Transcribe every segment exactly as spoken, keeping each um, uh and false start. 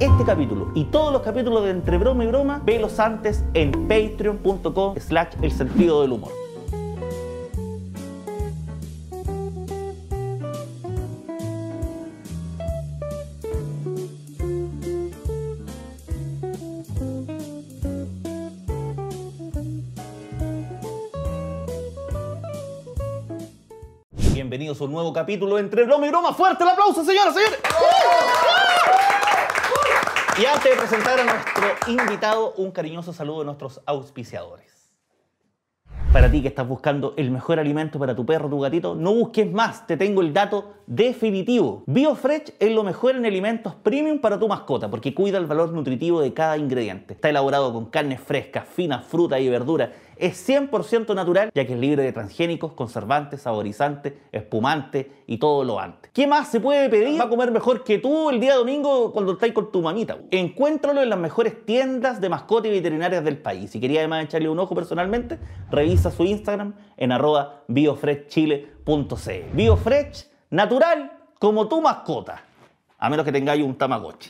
este capítulo y todos los capítulos de Entre Broma y Broma, velos antes en patreon punto com slash el sentido del humor. Bienvenidos a un nuevo capítulo de Entre Broma y Broma. ¡Fuerte el aplauso, señoras y señores! Y antes de presentar a nuestro invitado, un cariñoso saludo de nuestros auspiciadores. Para ti que estás buscando el mejor alimento para tu perro o tu gatito, no busques más, te tengo el dato definitivo. BioFresh es lo mejor en alimentos premium para tu mascota porque cuida el valor nutritivo de cada ingrediente. Está elaborado con carnes frescas, finas, frutas y verduras. Es cien por ciento natural, ya que es libre de transgénicos, conservantes, saborizantes, espumantes y todo lo antes. ¿Qué más se puede pedir? Va a comer mejor que tú el día domingo cuando estáis con tu mamita. Encuéntralo en las mejores tiendas de mascotas y veterinarias del país. Si quería además echarle un ojo personalmente, revisa su Instagram en arroba biofreshchile punto c l. BioFresh, natural como tu mascota, a menos que tengáis un Tamagotchi.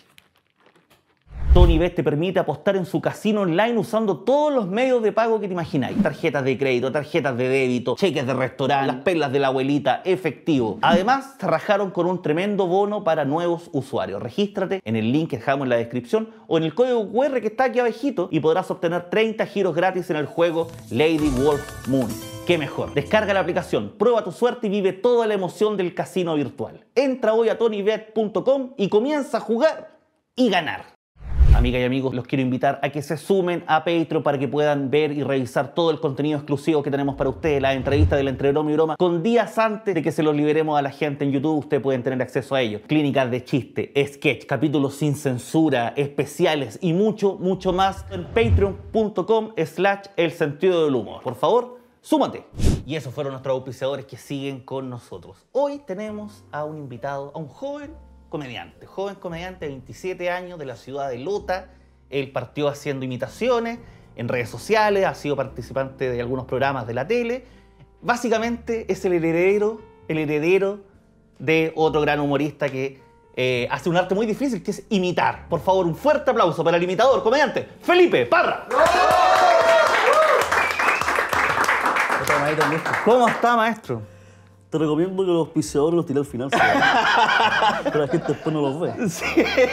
TonyBet te permite apostar en su casino online usando todos los medios de pago que te imagináis. Tarjetas de crédito, tarjetas de débito, cheques de restaurante, las perlas de la abuelita, efectivo. Además, se rajaron con un tremendo bono para nuevos usuarios. Regístrate en el link que dejamos en la descripción o en el código cu erre que está aquí abajito y podrás obtener treinta giros gratis en el juego Lady Wolf Moon. ¡Qué mejor! Descarga la aplicación, prueba tu suerte y vive toda la emoción del casino virtual. Entra hoy a tonybet punto com y comienza a jugar y ganar. Amigas y amigos, los quiero invitar a que se sumen a Patreon para que puedan ver y revisar todo el contenido exclusivo que tenemos para ustedes, las entrevistas del Entre Broma y Broma, con días antes de que se los liberemos a la gente en YouTube. Ustedes pueden tener acceso a ellos. Clínicas de chiste, sketch, capítulos sin censura, especiales y mucho, mucho más en patreon punto com slash el sentido del humor. Por favor, súmate. Y esos fueron nuestros auspiciadores que siguen con nosotros. Hoy tenemos a un invitado, a un joven comediante, joven comediante de veintisiete años de la ciudad de Lota. Él partió haciendo imitaciones en redes sociales, ha sido participante de algunos programas de la tele. Básicamente es el heredero, el heredero de otro gran humorista que eh, hace un arte muy difícil, que es imitar. Por favor, un fuerte aplauso para el imitador, comediante, Felipe Parra. ¿Cómo está, maestro? Te recomiendo que los auspiciadores los tire al final, ¿sí? Pero la gente después no los ve. Sí.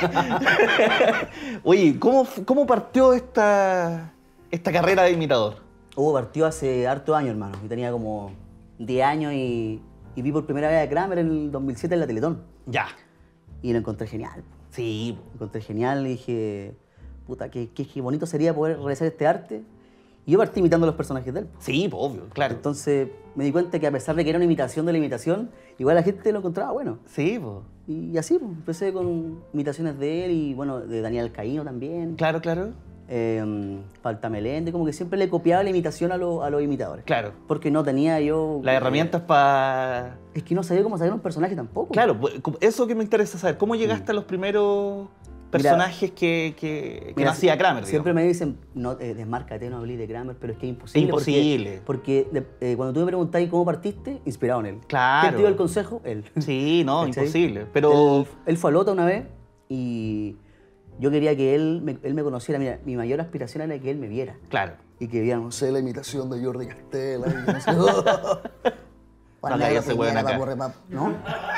Oye, ¿cómo, cómo partió esta, esta carrera de imitador? Oh, partió hace harto años, hermano. Yo tenía como diez años y, y vi por primera vez a Kramer en el dos mil siete en la Teletón. Ya. Y lo encontré genial. Sí. Lo encontré genial y dije, puta, qué, qué, qué bonito sería poder realizar este arte. Y yo partí imitando a los personajes de él. Sí, pues, obvio, claro. Entonces me di cuenta que a pesar de que era una imitación de la imitación, igual la gente lo encontraba bueno. Sí, pues. Y así, pues, empecé con imitaciones de él y, bueno, de Daniel Caíno también. Claro, claro. Eh, Falta Melende, como que siempre le copiaba la imitación a, lo, a los imitadores. Claro. Porque no tenía yo... Las herramientas para... Es que no sabía cómo saber un personaje tampoco. Claro, eso que me interesa saber. ¿Cómo llegaste mm. a los primeros personajes mira, que, que, que mira, hacía Kramer? Siempre digamos. me dicen, no, eh, desmárcate, no hablé de Kramer, pero es que es imposible. Imposible. Porque, porque eh, cuando tú me preguntáis cómo partiste, inspirado en él. Claro. ¿Quién te dio el consejo? Él. Sí, no, imposible. Pero... Él, él fue a Lota una vez y yo quería que él me, él me conociera. Mira, mi mayor aspiración era que él me viera. Claro. Y que viera, no sé, la imitación de Jordi Castella y no sé. No le hagas ese hueón acá. ¿No?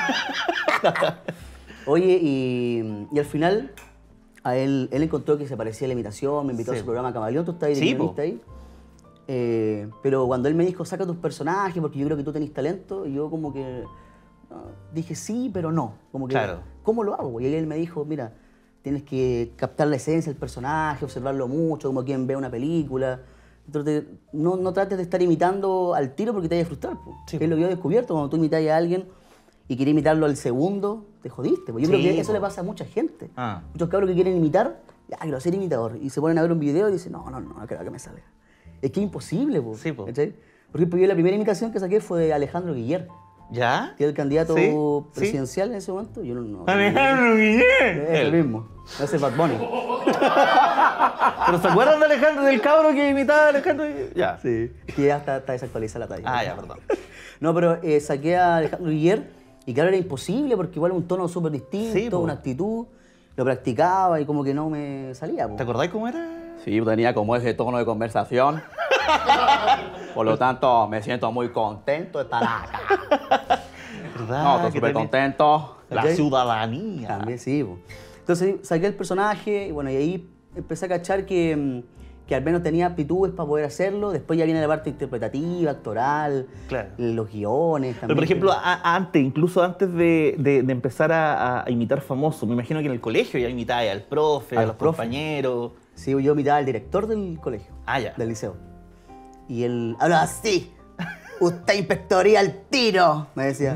Oye, y, y al final... A él, él encontró que se parecía a la imitación, me invitó sí. a su programa Camaleón, tú estás ahí, sí, ahí. Eh, pero cuando él me dijo, saca tus personajes porque yo creo que tú tenés talento, yo como que no, dije sí, pero no. Como que, claro. ¿cómo lo hago? Y él me dijo, mira, tienes que captar la esencia del personaje, observarlo mucho, como quien ve una película. Entonces, no, no trates de estar imitando al tiro porque te vayas a frustrar. Sí. Es lo que yo he descubierto, cuando tú imitas a alguien y quieres imitarlo al segundo, te jodiste. Yo sí, creo que eso po. le pasa a mucha gente. Ah. Muchos cabros que quieren imitar, ya quiero ser imitador. Y se ponen a ver un video y dicen, no, no, no, no creo que me salga. Es que es imposible, po. Sí, po. ¿Cachai? Por ejemplo, yo la primera imitación que saqué fue de Alejandro Guiller. ¿Ya? Que era el candidato ¿Sí? presidencial ¿Sí? en ese momento. Yo no, no Alejandro Guiller. Es el mismo. Ese es Bad Bunny. ¿Pero se acuerdan de Alejandro, del cabro que imitaba a Alejandro Guiller? Ya. Sí. Es que ya está, está desactualizada la talla. Ah, ya, perdón. No, pero eh, saqué a Alejandro Guiller y claro, era imposible porque igual un tono súper distinto, sí, una actitud. lo practicaba y como que no me salía. Po. ¿Te acordáis cómo era? Sí, tenía como ese tono de conversación. Por lo tanto, me siento muy contento de estar acá. ¿Verdad? No, estoy Que súper tenés- contento. La ¿Cachai? ciudadanía. También sí. Po. Entonces saqué el personaje y bueno, y ahí empecé a cachar que, mm, que al menos tenía aptitudes para poder hacerlo. Después ya viene la parte interpretativa, actoral, Claro. los guiones. Pero, También. por ejemplo, a- antes, incluso antes de, de- de empezar a, a imitar famosos, me imagino que en el colegio ya imitabas al profe, a, Al los profe. compañeros. Sí, yo miraba al director del colegio. Ah, ya. Del liceo. Y él hablaba así. Usted inspectoría al tiro, me decía.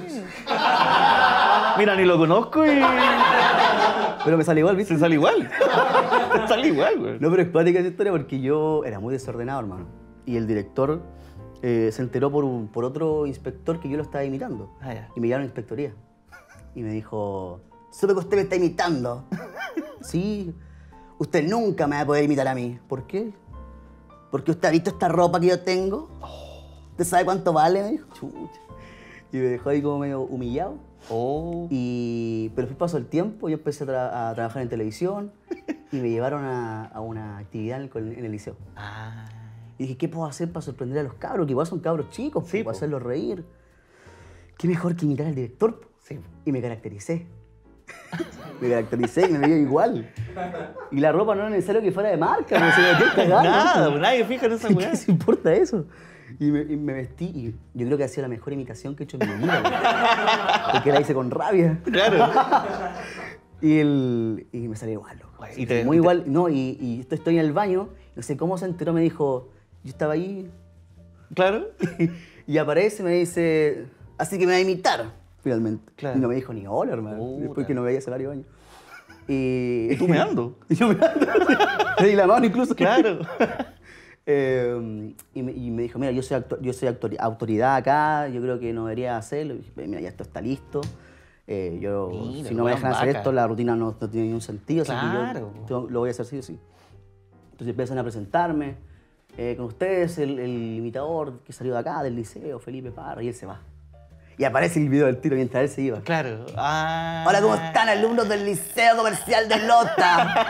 Mira, ni lo conozco y Pero me sale igual, ¿viste? se sale igual. Te sale igual, güey. No, pero es cuática esa historia porque yo era muy desordenado, hermano. Y el director eh, se enteró por, un- por otro inspector que yo lo estaba imitando. Ah, ya. Y me llevaron a inspectoría. Y me dijo, supe que usted me está imitando. Sí, usted nunca me va a poder imitar a mí. ¿Por qué? Porque usted ha visto esta ropa que yo tengo. ¿Usted sabe cuánto vale? Me dijo. Chucha. Y me dejó ahí como medio humillado. Oh. Y, pero después pasó el tiempo, yo empecé a, tra- a trabajar en televisión y me llevaron a, a una actividad en el, col- en el liceo. Ah. Y dije, ¿qué puedo hacer para sorprender a los cabros? Que igual son cabros chicos, Sí, sí, po. para hacerlos reír. ¿Qué mejor que imitar al director? po? Sí. Y me caractericé. me caractericé y me veía igual. Y la ropa no era necesario que fuera de marca, porque se me metía cagada. Nada, pues, nadie fija en esa ¿Qué weá. se importa eso? Y me, y me vestí y yo creo que ha sido la mejor imitación que he hecho en mi vida. güey. Porque la hice con rabia. Claro. Y, el, y me salió igual, loco. Güey, y te- Muy y te- igual. No, y, y esto- estoy en el baño, no sé cómo se enteró, me dijo, yo estaba ahí, Claro. y aparece y me dice, así que me va a imitar, finalmente. Claro. Y no me dijo ni hola, hermano, Puta. después que no me veía hace varios años. Y, Y tú me ando. y yo me ando. Le di la mano incluso. Claro. Eh, y, me, y me dijo, mira, yo soy, actor- yo soy autor- autoridad acá, yo creo que no debería hacerlo. Y dije, mira, ya esto está listo. Eh, yo, Mira, si no me weón, dejan hacer vaca. esto, la rutina no, no tiene ningún sentido, así Claro. que yo tengo- lo voy a hacer sí o sí. Entonces empiezan a presentarme. eh, con ustedes, el, el imitador que salió de acá, del liceo, Felipe Parra, y él se va. Y aparece el video del tiro mientras él se iba. Claro. Ah. Hola, ¿cómo están, alumnos del Liceo Comercial de Lota?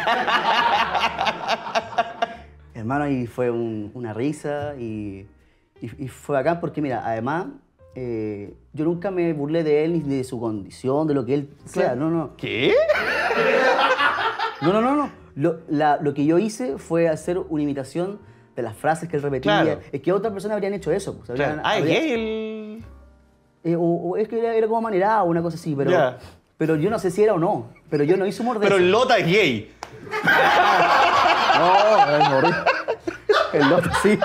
Hermano, y fue un- una risa y, y- y fue bacán porque, mira, además, eh, yo nunca me burlé de él ni de su condición, de lo que él sea. No, no. ¿Qué? No, no, no, no. Lo, la- lo que yo hice fue hacer una imitación de las frases que él repetía. Claro. Es que otras personas habrían hecho eso. Pues, habrían- Claro. Ah, es habría- gay el. eh, o, o es que era, era como manerado, una cosa así, pero, Ya. pero yo no sé si era o no. Pero yo no hice humor de Pero eso. el Lota es gay. No, es morir. El otro sí.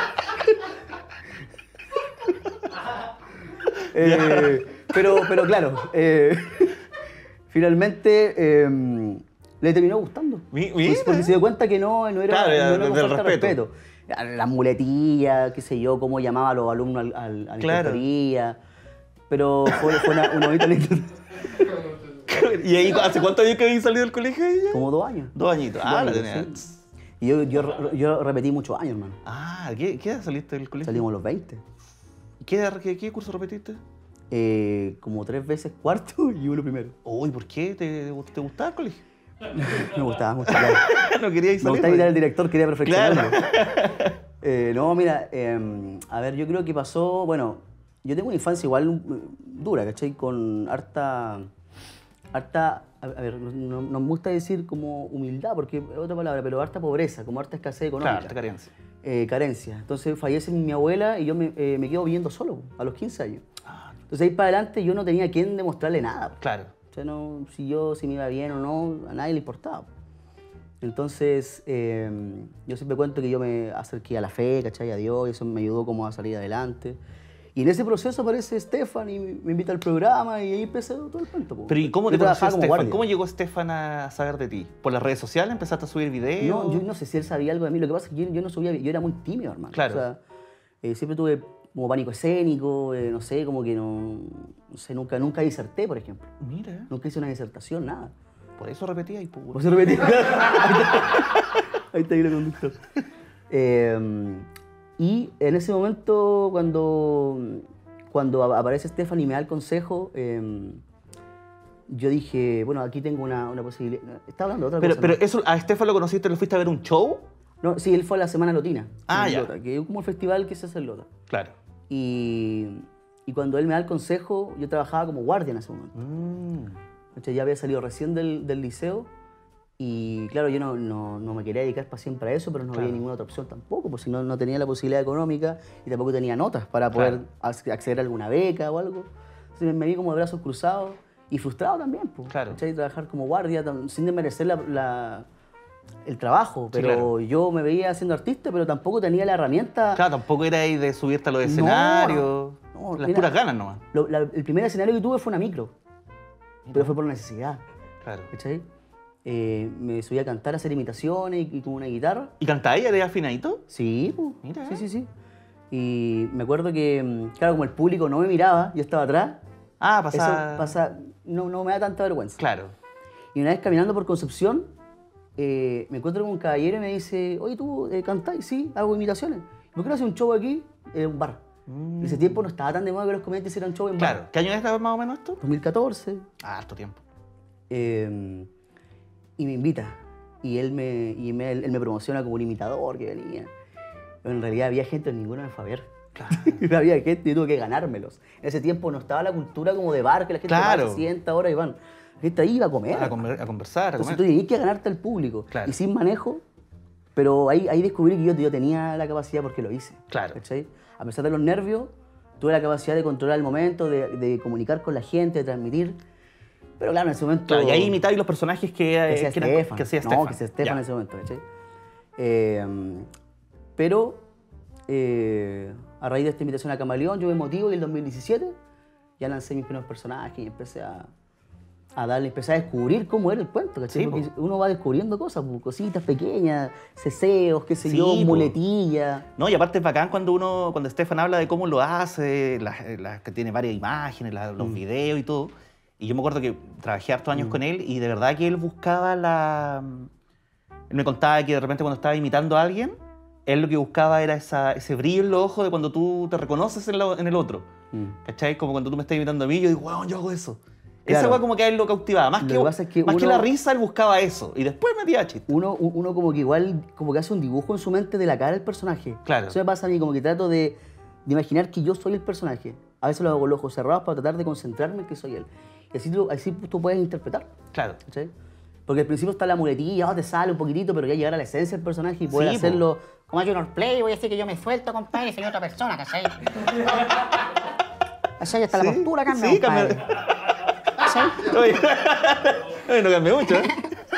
Eh, pero, pero claro, eh, finalmente eh, le terminó gustando. Mi- Pues, mira. porque se dio cuenta que no, no era, Claro, no era era con del falta de respeto. Las muletillas, qué sé yo, cómo llamaba a los alumnos al, al, a la Claro. inspectoría. Pero fue, fue una, una bonita anécdota. ¿Y ahí hace cuántos años que habéis salido del colegio ella? Como dos años. Dos añitos. Ah, Dos la años, tenía. sí. Y yo, yo, yo repetí muchos años, hermano. Ah, ¿qué, ¿qué edad saliste del colegio? Salimos a los veinte. ¿Qué, edad- qué, qué curso repetiste? Eh, como tres veces cuarto y uno primero. Uy, ¿por qué? ¿Te, te gustaba el colegio? Me gustaba mucho. Claro. No quería ir Me gustaba imitar al director, quería perfeccionarlo. Claro. Eh, no, mira, eh, a ver, yo creo que pasó, bueno, yo tengo una infancia igual mm, dura, ¿cachai? Con harta, harta, a, a ver, no, no me gusta decir como humildad, porque es otra palabra, pero harta pobreza, como harta escasez económica. Claro, te carencia. eh, carencia. Entonces fallece mi abuela y yo me, eh, me quedo viviendo solo a los quince años. Entonces ahí para adelante yo no tenía a quien demostrarle nada. Claro. O sea, no, si yo, si me iba bien o no, a nadie le importaba. Entonces, eh, yo siempre cuento que yo me acerqué a la fe, ¿cachai? A Dios, y eso me ayudó como a salir adelante. Y en ese proceso aparece Estefan y me me invita al programa y ahí empecé todo el cuento. po. Pero ¿y cómo Yo te conoció trabajaba como Estefan? guardia. ¿Cómo llegó Estefan a saber de ti? ¿Por las redes sociales empezaste a subir videos? No, yo no sé si él sabía algo de mí. Lo que pasa es que yo, yo no subía, yo era muy tímido, hermano. Claro. O sea, eh, siempre tuve como pánico escénico, eh, no sé, como que no, no sé, nunca, nunca diserté, por ejemplo. Mira, Nunca hice una disertación, nada. por eso repetía y pues. ¿Por eso repetí? Ahí está ahí la conductor. Eh, y en ese momento, cuando, cuando ap- aparece Estefan y me da el consejo, eh, yo dije, bueno, aquí tengo una, una posibilidad. Estaba hablando de otra Pero, cosa. pero ¿no? eso, ¿a Estefan lo conociste? ¿Lo fuiste a ver un show? No, sí, él fue a la Semana Lotina. Ah, en ya. Lota, que es como el festival que se hace en Lota. Claro. Y, y cuando él me da el consejo, yo trabajaba como guardia en ese momento. Mm. Entonces, ya había salido recién del, del liceo y claro, yo no, no, no me quería dedicar para siempre a eso, pero no Claro. había ninguna otra opción tampoco, porque si no, no tenía la posibilidad económica y tampoco tenía notas para poder Claro. ac- acceder a alguna beca o algo. Entonces me, me vi como de brazos cruzados y frustrado también, pues, Claro. ¿cachai? Trabajar como guardia tam- sin desmerecer la, la- el trabajo, pero claro. yo me veía siendo artista, pero tampoco tenía la herramienta. Claro, tampoco era ahí de subirte a los escenarios. no, Las mira. puras ganas nomás. Lo- la- el primer escenario que tuve fue una micro, pero fue por necesidad. Claro. ¿Cachai? Eh, me subí a cantar, a hacer imitaciones y, y con una guitarra. ¿Y cantáis? ¿Eres afinadito? Sí, pues. Mira. Sí, sí, sí. Y me acuerdo que, mm, claro, como el público no me miraba, yo estaba atrás. Ah, pasa... Eso pasa, no, no me da tanta vergüenza. Claro. Y una vez caminando por Concepción, eh, me encuentro con un caballero y me dice, oye, ¿tú eh, cantás? Sí, hago imitaciones. ¿Por qué no haces un show aquí en un bar? En ese tiempo no estaba tan de moda que los comediantes hicieran show en Mm. Claro. bar. ¿Qué año es más o menos esto? dos mil catorce. Ah, harto tiempo. Eh, y me invita. Y él me, y me- él me promociona como un imitador que venía. Pero en realidad había gente, ninguno me fue a ver. Claro. había gente y tuve que ganármelos. En ese tiempo no estaba la cultura como de bar, que la gente Claro. va, se sienta ahora y van. La gente ahí iba a comer. A, conver- a conversar, a Entonces comer. tú tenías que ganarte al público. Claro. Y sin manejo, pero ahí, ahí descubrí que yo, yo tenía la capacidad porque lo hice. Claro. ¿Cachai? A pesar de los nervios, tuve la capacidad de controlar el momento, de, de comunicar con la gente, de transmitir. Pero claro, en ese momento... Claro, y ahí imitáis los personajes que, que eh, sea que eran- Estefan. que hacía No, Estefan. que sea Estefan Ya. en ese momento, ¿cachai? Eh, pero eh, a raíz de esta invitación a Camaleón, yo me motivo y en el dos mil diecisiete ya lancé mis primeros personajes y empecé a, a darle, empecé a descubrir cómo era el cuento, ¿cachai? Sí, Porque po. uno va descubriendo cosas, po, cositas pequeñas, ceseos, qué sé Sí, yo, po. muletillas. No, y aparte es bacán cuando uno, cuando Estefan habla de cómo lo hace, las, las- que tiene varias imágenes, la- Mm. los videos y todo. Y yo me acuerdo que trabajé hartos años con él y de verdad que él buscaba la... Él me contaba que de repente cuando estaba imitando a alguien, él lo que buscaba era esa, ese brillo en los ojos de cuando tú te reconoces en, la- en el otro. Mm. ¿Cachai? Como cuando tú me estás imitando a mí, yo digo, weón, yo hago eso. Claro. Esa weá como que a él lo cautivaba. Más, Lo que, que pasa es que más que uno- la risa, él buscaba eso. Y después metía chiste. Uno, u- uno como que igual, como que hace un dibujo en su mente de la cara del personaje. Claro. Eso me pasa a mí, como que trato de, de imaginar que yo soy el personaje. A veces lo hago con los ojos cerrados para tratar de concentrarme en que soy él. Y así tú, así tú puedes interpretar. Claro. ¿Cachai? Porque al principio está la muletilla, oh, te sale un poquitito, pero ya llegar a la esencia del personaje y poder Sí, po. hacerlo. Como hay Junior Play, voy a decir que yo me suelto, compadre, y soy otra persona, ¿cachai? ¿Cachai? Hasta la Sí, postura cambia, sí, compadre. cambia. ¿Cachai? Oye, oye, no cambia mucho, ¿eh?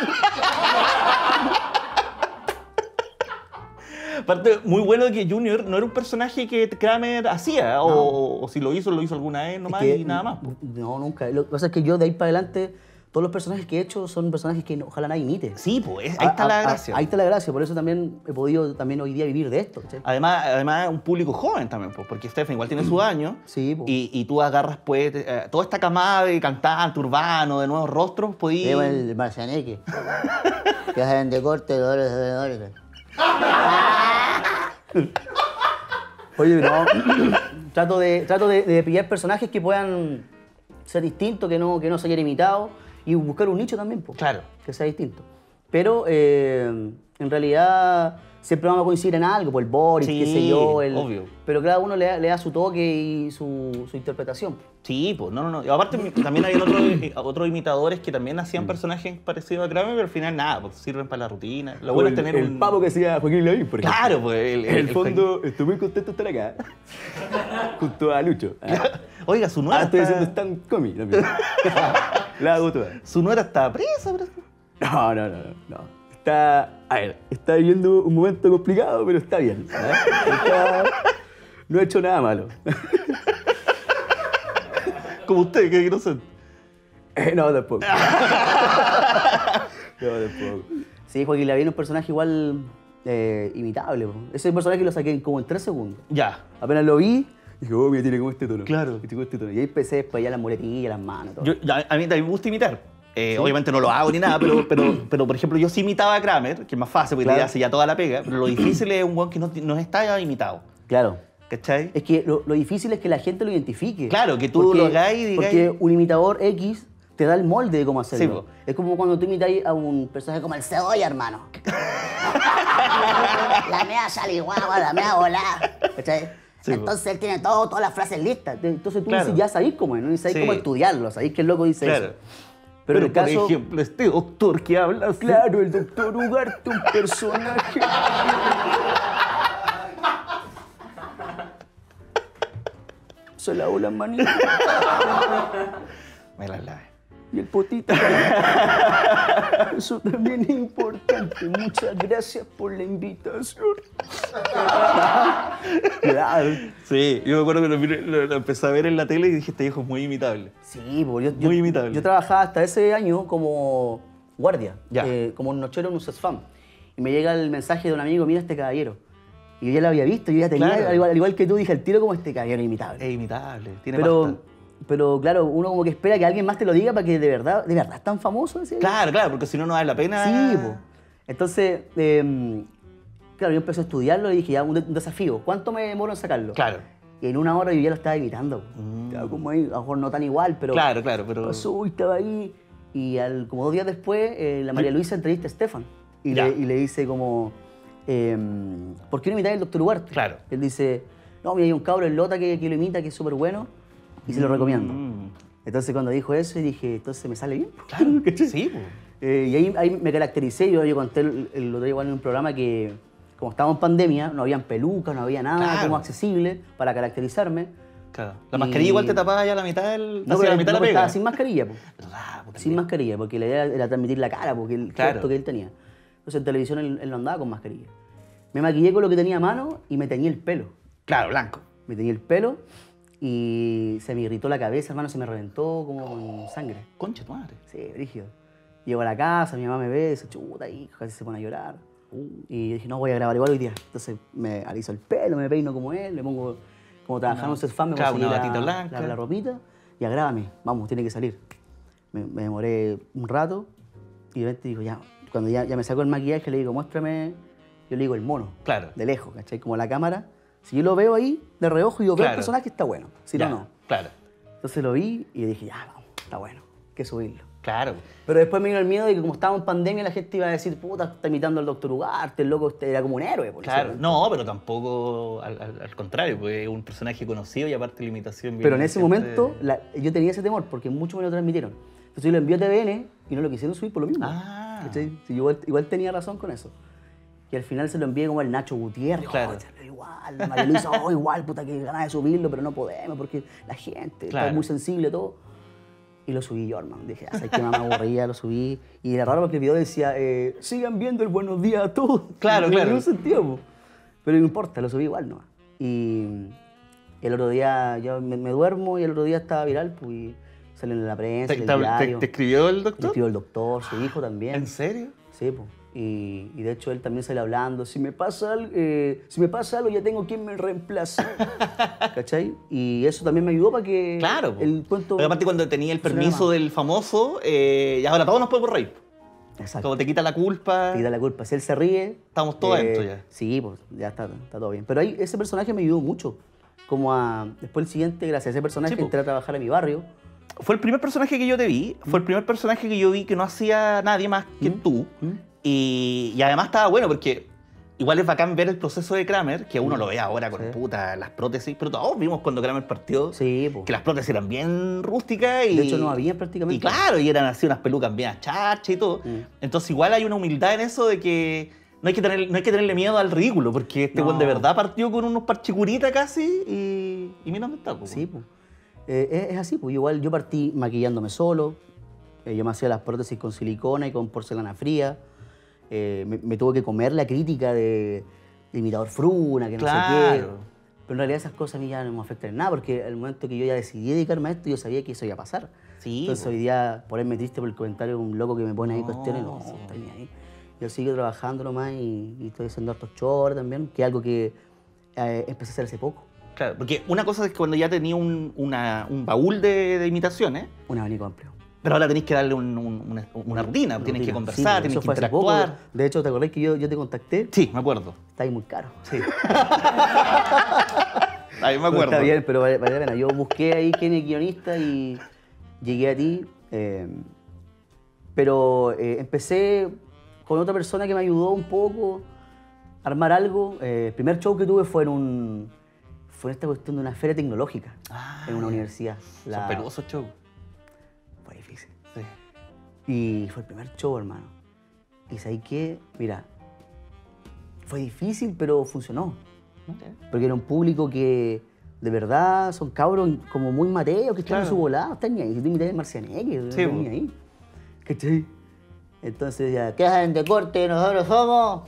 Aparte, muy bueno que Junior no era un personaje que Kramer hacía, o, o si lo hizo, lo hizo alguna vez nomás Es que- y nada más. po. No, nunca. Lo que pasa es que yo de ahí para adelante, todos los personajes que he hecho son personajes que no- ojalá nadie imite. Sí, pues, ahí está A- la a- a- gracia. Ahí está la gracia, por eso también he podido también hoy día vivir de esto. ¿cachai? Además, además, un público joven también, pues, porque Stephen igual tiene sus años. Sí, po. y, y tú agarras, pues, eh, toda esta camada de cantante urbano, de nuevos rostros, podí... Lleva el marcianeque. Que hacen de corte, dólares, dólares. Oye, no. trato de, trato de, de pillar personajes que puedan ser distintos, que no, que no se hayan imitado. Y buscar un nicho también, po, Claro. que sea distinto. Pero eh, en realidad siempre vamos a coincidir en algo, por el Boris, Sí, qué sé yo. El, obvio. Pero cada uno le da, le da su toque y su, su interpretación. Sí, pues, no, no, no. Y aparte, también había otros, eh, otros imitadores que también hacían personajes parecidos a Kramer, pero al final nada, pues sirven para la rutina. Lo bueno es tener un... que hacía Joaquín Lavín, por Claro, pues. El, En el el- fondo, estoy muy contento de estar acá. Junto a Lucho. Oiga, su nuera, Ahora estoy está, haciendo stand comedy también. La hago toda. su nuera está presa, pero... No, no, no, no, no. Está, a ver, está viviendo un momento complicado, pero está bien. ¿eh? Está- no ha hecho nada malo. Como usted, que no sé. Eh, no, tampoco. No, tampoco. Sí, Joaquín Lavín es un personaje igual eh, imitable. Po. Ese personaje lo saqué como en tres segundos. Ya. Apenas lo vi, dije, oh, mira, tiene como este tono. Claro. Tiene como este tono. Y ahí empecé a espallar las muletillas, las manos, todo. Yo, ya, a mí también me gusta imitar. Eh, Obviamente no lo hago ni nada, pero, pero, pero por ejemplo, yo sí imitaba a Kramer, que es más fácil porque Claro. te hace ya toda la pega, pero lo difícil es un weón que no, no está imitado. Claro. ¿Cachai? Es que lo, lo difícil es que la gente lo identifique. Claro, que tú lo hagáis y digáis- Porque un imitador X te da el molde de cómo hacerlo. Sí, po. Es como cuando tú imitas a un personaje como el Cebolla, hermano. La mea sale guagua, la mea volá. ¿Cachai? Sí, Entonces él tiene todo, todas las frases listas. Entonces tú Claro. dices, ya sabéis cómo es, ¿no? Y sabéis Sí. cómo estudiarlo, sabéis que el loco dice Claro. eso. Pero, en el por caso, ejemplo, este doctor que habla así. claro, el doctor Ugarte, un personaje. Se lavó las manitas Me las lavé. y el potito. Eso también es importante. Muchas gracias por la invitación. Claro. Sí, yo me acuerdo que lo, miré- lo- lo empecé a ver en la tele y dije, este viejo es muy imitable. Sí, pues yo, yo, Muy imitable. yo trabajaba hasta ese año como guardia, Ya. eh, como un nochero en un sesfam. Y me llega el mensaje de un amigo, mira este caballero. Y yo ya lo había visto, yo ya tenía, Claro. al, igual, al igual que tú, dije el tiro como este caballero imitable. Es imitable, tiene pero, pasta. pero claro, uno como que espera que alguien más te lo diga para que de verdad, de verdad es tan famoso. Ese- Claro, claro, porque si no, no vale la pena. Sí, pues. Entonces, eh, claro, yo empecé a estudiarlo y dije, ya, un, de- un desafío. ¿Cuánto me demoro en sacarlo? Claro. Y en una hora yo ya lo estaba imitando. Estaba como ahí, a lo mejor no tan igual, pero... Claro, claro, pero- Pasó y estaba ahí. Y al, como dos días después, eh, la María Luisa entrevista a Estefan. Y, Ya. le, y le dice como, eh, ¿por qué no imitáis al doctor Ugarte? Claro. Él dice, no, mira, hay un cabro en Lota que, que lo imita, que es súper bueno, y se lo recomiendo. Mm. Entonces cuando dijo eso, dije, entonces me sale bien. Claro, sí, pues. Eh, y ahí, ahí me caractericé, yo, yo conté el, el otro día igual en un programa que como estábamos en pandemia, no habían pelucas, no había nada Claro. como accesible para caracterizarme. Claro. La Y- mascarilla igual te tapaba ya la mitad del. No, hacía pero, la mitad no, de la pero pega. estaba sin mascarilla, po. Ah, puta sin que- mascarilla, porque la idea era transmitir la cara, porque el Claro. gesto que él tenía. Entonces en televisión él, él no andaba con mascarilla. Me maquillé con lo que tenía a mano y me teñí el pelo. Claro, blanco. Me teñí el pelo y se me irritó la cabeza, hermano, se me reventó como con sangre. Concha tu madre. Sí, brígido. Llego a la casa, mi mamá me ve, dice, chuta, hija, casi se pone a llorar. Uh. Y yo dije, no, voy a grabar igual hoy día. Entonces me aliso el pelo, me peino como él, me pongo, como trabajando en fan, me claro, conseguí una la, batita blanca. la, la ropita y agrábame, vamos, tiene que salir. Me, me demoré un rato y de repente digo, ya, cuando ya, ya me saco el maquillaje, le digo, muéstrame, yo le digo el mono. Claro. De lejos, ¿cachai? Como la cámara. Si yo lo veo ahí, de reojo, y yo veo Claro. el personaje, está bueno. Si Ya, no, no. Claro. Entonces lo vi y yo dije, ya, vamos, está bueno, hay que subirlo. Claro. Pero después me vino el miedo de que como estábamos en pandemia, la gente iba a decir, puta, está imitando al doctor Ugarte, el loco este era como un héroe. Por Claro. eso. No, pero tampoco al, al- al contrario, porque es un personaje conocido y aparte la imitación. viene Pero en ese gente- momento la- yo tenía ese temor porque muchos me lo transmitieron. Entonces yo lo envié a T V N y no lo quisieron subir por lo mismo. Ah. ¿Cachai? Sí, igual, igual tenía razón con eso. Y al final se lo envié como al Nacho Gutiérrez. Claro. Oh, chale, igual, la María Luisa, oh, igual, puta, que ganas de subirlo, pero no podemos porque la gente Claro. está muy sensible, todo. Y lo subí yo, hermano. Dije, ¿sabes qué? Me aburría, lo subí. Y era raro porque el video decía, eh, sigan viendo el buenos días a todos. Claro, No claro. tenía ningún sentido, po. Pero no importa, lo subí igual, ¿no? Y el otro día yo me, me duermo y el otro día estaba viral, pues, y salió en la prensa, ¿Te, en el te- diario. te escribió el Me doctor? escribió el doctor, su hijo también. ¿En serio? Sí, pues. Y, y de hecho él también sale hablando, si me pasa algo, eh, si me pasa algo ya tengo quien me reemplace. ¿Cachai? Y eso también me ayudó para que Claro. po. el cuento... Pero aparte cuando tenía el funcionara permiso más. del famoso, eh, y ahora todos nos podemos reír. Exacto. Como te quita la culpa. Te quita la culpa. Si él se ríe... eh, Estamos todos adentro ya. Sí, pues ya está, está todo bien. Pero ahí ese personaje me ayudó mucho. Como a... Después el siguiente, gracias a ese personaje, Sí, po. entré a trabajar a mi barrio. Fue el primer personaje que yo te vi, fue el primer personaje que yo vi que no hacía nadie más que tú. ¿Mm? Y, y además estaba bueno porque igual es bacán ver el proceso de Kramer, que uno lo ve ahora con Sí. puta, las prótesis, pero todos vimos cuando Kramer partió Sí, pues. que las prótesis eran bien rústicas y... De hecho, no había prácticamente. Y claro, y eran así unas pelucas bien charchas y todo. Mm. Entonces igual hay una humildad en eso de que no hay que, tener, no hay que tenerle miedo al ridículo, porque este No. weón de verdad partió con unos parchicuritas casi y, y mira dónde está. po, Sí, weón. pues. Eh, es, es así, pues igual yo partí maquillándome solo, eh, yo me hacía las prótesis con silicona y con porcelana fría, eh, me, me tuve que comer la crítica de, de imitador fruna, que no sé qué. Claro. Pero en realidad esas cosas a mí ya no me afectan en nada, porque al momento que yo ya decidí dedicarme a esto, yo sabía que eso iba a pasar. Sí, Entonces po. hoy día ponerme triste por el comentario de un loco que me pone ahí No, cuestiones, no, sí. estoy ni ahí. Yo sigo trabajando nomás y, y estoy haciendo hartos chores también, que es algo que eh, empecé a hacer hace poco. Claro, porque una cosa es que cuando ya tenía un, una- un baúl de, de imitaciones, Un abanico amplio. pero ahora tenéis que darle un- un- una, una rutina, tienes que Rutina. conversar, Sí, tienes eso que fue hace poco. interactuar. De hecho, ¿te acordás que yo, yo te contacté? Sí, me acuerdo. Está ahí muy caro. Sí. Ahí me Pero acuerdo. está bien, pero vale, vale la pena. Yo busqué ahí quién es guionista y llegué a ti. Eh, pero eh, empecé con otra persona que me ayudó un poco a armar algo. Eh, el primer show que tuve fue en un... Fue en esta cuestión de una feria tecnológica Ah, en una universidad. La- Son peluosos show. Fue difícil. Sí. Y fue el primer show, hermano. Y sabes qué, mira, fue difícil, pero funcionó. Porque era un público que de verdad son cabros como muy mateos, que están Claro. en su volado, están ni ahí. Si tú imitas el Marcianeque, no Sí, están po. ni ahí. ¿Cachai? Entonces ya, ¿qué hacen de corte? Nosotros somos...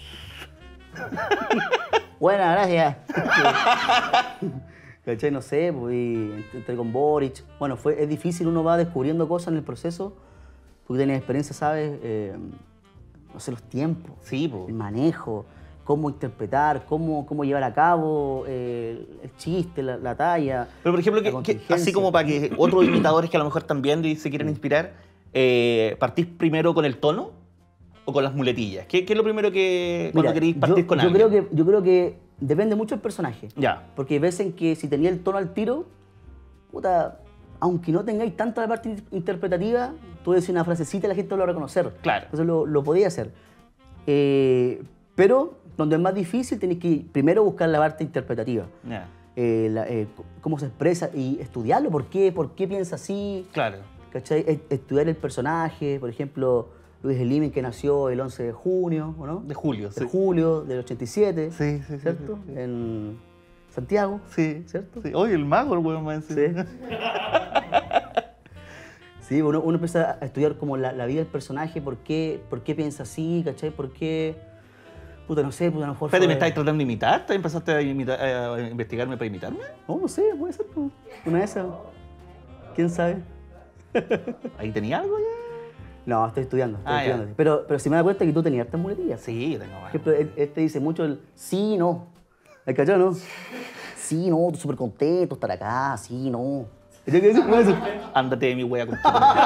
Buenas, gracias. ¿Cachai? No sé, pues, y entré con Boric. Bueno, fue, es difícil, uno va descubriendo cosas en el proceso, porque tienes experiencia, ¿sabes? Eh, no sé, los tiempos, Sí, po. el manejo, cómo interpretar, cómo, cómo llevar a cabo eh, el chiste, la, la talla. Pero por ejemplo, la que, que- contingencia. así como para que otros imitadores que a lo mejor están viendo y se quieren inspirar, eh, ¿partís primero con el tono o con las muletillas? ¿Qué, qué es lo primero que cuando Mira, queréis partir yo, con yo alguien? creo que Yo creo que depende mucho del personaje. Ya. Porque hay veces en que si tenía el tono al tiro, puta, aunque no tengáis tanta la parte in- interpretativa, tú decís una frasecita y la gente lo va a reconocer. Claro. Entonces lo, lo podía hacer. Eh, pero donde es más difícil, tenéis que primero buscar la parte interpretativa. Ya. Eh, la- eh, c- cómo se expresa y estudiarlo, por qué, por qué piensa así. Claro. ¿Cachai? E- Estudiar el personaje, por ejemplo, Luis Elimen, que nació el once de junio, ¿o no? De julio, De sí. julio del ochenta y siete, Sí, sí, sí, ¿cierto? sí, sí. En Santiago, Sí. ¿cierto? Sí. Oye, el mago, el weón más encima. Sí. Sí, uno, uno empieza a estudiar como la, la vida del personaje, por qué, por qué piensa así, ¿cachai? ¿Por qué? Puta, no sé, puta, a lo mejor... Espérate, ¿me fue- estáis tratando de imitar? ¿Te empezaste a, imitar- a investigarme para imitarme? No, no sé, puede ser, pues, una de esas. ¿Quién sabe? ¿Ahí tenía algo ya? No, estoy estudiando, estoy Ah, ya. estudiando. Pero, pero si me da cuenta que tú tenías hartas muletillas. Sí, tengo Por más. ejemplo, él, él te dice mucho el sí, no. ¿Has cachado, no? Sí, no, estoy súper contento de estar acá, sí, no. ¿Qué decir con eso? Ándate de mi wea con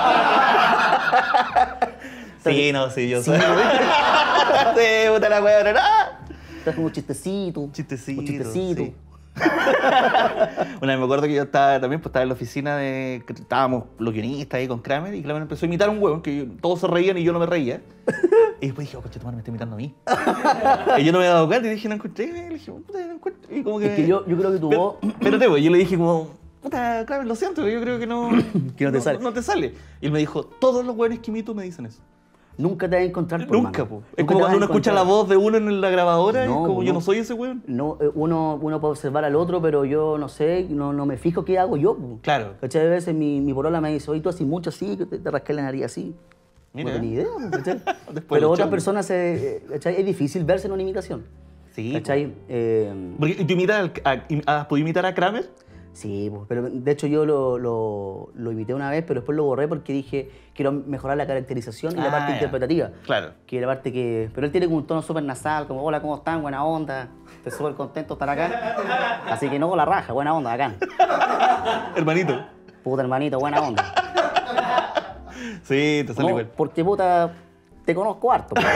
Sí, no, sí, yo Sí, sé. Sí, puta la wea, pero no. Estás como un chistecito. Chistecito. Un chistecito. sí. Una vez me acuerdo que yo estaba también, pues estaba en la oficina de. Que estábamos los guionistas ahí con Kramer y Kramer empezó a imitar a un hueón que yo- todos se reían y yo no me reía. Y después dije, oh, coche, tu madre me está imitando a mí. Y yo no me había dado cuenta y dije, no encontré. Y le dije, puta, no encuentro. Y como que. Es que yo, yo creo que tu voz... Pero, espérate, pues, yo le dije como, puta, Kramer, lo siento, yo creo que no. Que no te sale. No te sale. Y él me dijo, todos los hueones que imito me dicen eso. Nunca te vas a encontrar por Nunca, mano. po. Es Nunca como te vas cuando a uno escucha la encontrar. voz de uno en la grabadora y No, es como, yo no. no soy ese weón. No, eh, uno, uno puede observar al otro, pero yo no sé, no, no me fijo qué hago yo. po. Claro. ¿Cachai? A veces mi, mi porola me dice, oye, tú haces mucho así, que te, te rascas la nariz así. Mira. No tenía idea, po, ¿cachai? Después Pero lo otras echamos. personas, se, eh, ¿cachai? Es difícil verse en una imitación. Sí. ¿Cachai? Eh, Porque, ¿y tú imitas al- a- ¿Has podido imitar a Kramer? sí, pues, pero de hecho yo lo, lo, lo imité una vez, pero después lo borré porque dije, quiero mejorar la caracterización y la Ah, parte ya. interpretativa. Claro. Que la parte que... Pero él tiene como un tono súper nasal, como, hola, ¿cómo están? Buena onda. Estoy súper contento de estar acá. Así que no, la raja, buena onda, bacán. Hermanito. Puta hermanito, buena onda. Sí, te sale No, igual. porque puta, te conozco harto. po.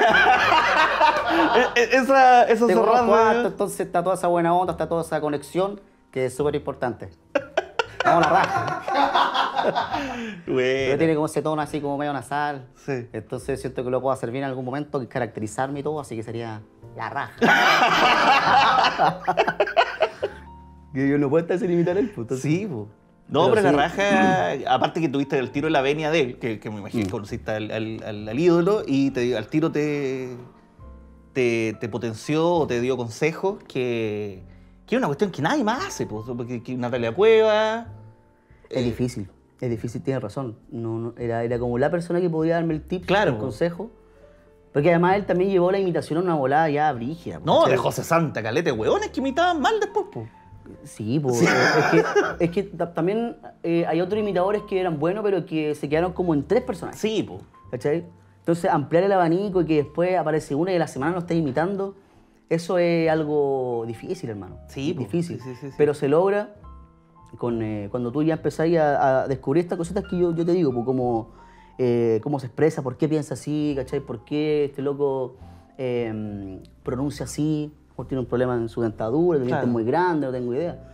E- e- Esa, esa Te conozco zorrada. harto, entonces está toda esa buena onda, está toda esa conexión, que es súper importante. No, la raja. Pero Bueno. tiene como ese tono así como medio nasal. Sí. Entonces siento que lo puedo hacer bien en algún momento, que caracterizarme y todo, así que sería la raja. Que yo no puedo estar sin imitar él, pues. entonces- Sí, po. No, Pero pero, sí. la raja, aparte que tuviste el tiro de la venia de él, que, que me imagino que conociste al, al- al- al ídolo y te, al tiro te, te, te potenció o te dio consejos que, que es una cuestión que nadie más hace, po, porque que Natalia Cueva. Es difícil, es difícil, tienes razón. No, no, era, era como la persona que podía darme el tip, Claro, el po. consejo. Porque además él también llevó la imitación a una volada ya brígida. po, No, ¿cachai? de José Santa, calete, hueones que imitaban mal después, po. Sí, pues, es que, es que ta- también eh, hay otros imitadores que eran buenos, pero que se quedaron como en tres personajes. Sí, po. ¿Cachai? Entonces, ampliar el abanico y que después aparece una y a la semana lo estés imitando, eso es algo difícil, hermano. Sí, po. difícil. Sí, sí, sí, sí. Pero se logra con, eh, cuando tú ya empezáis a, a descubrir estas cositas que yo, yo te digo, pues, como, eh, cómo se expresa, por qué piensa así, ¿cachai? ¿Por qué este loco eh, pronuncia así? O tiene un problema en su dentadura, el diente Claro. es muy grande, no tengo idea.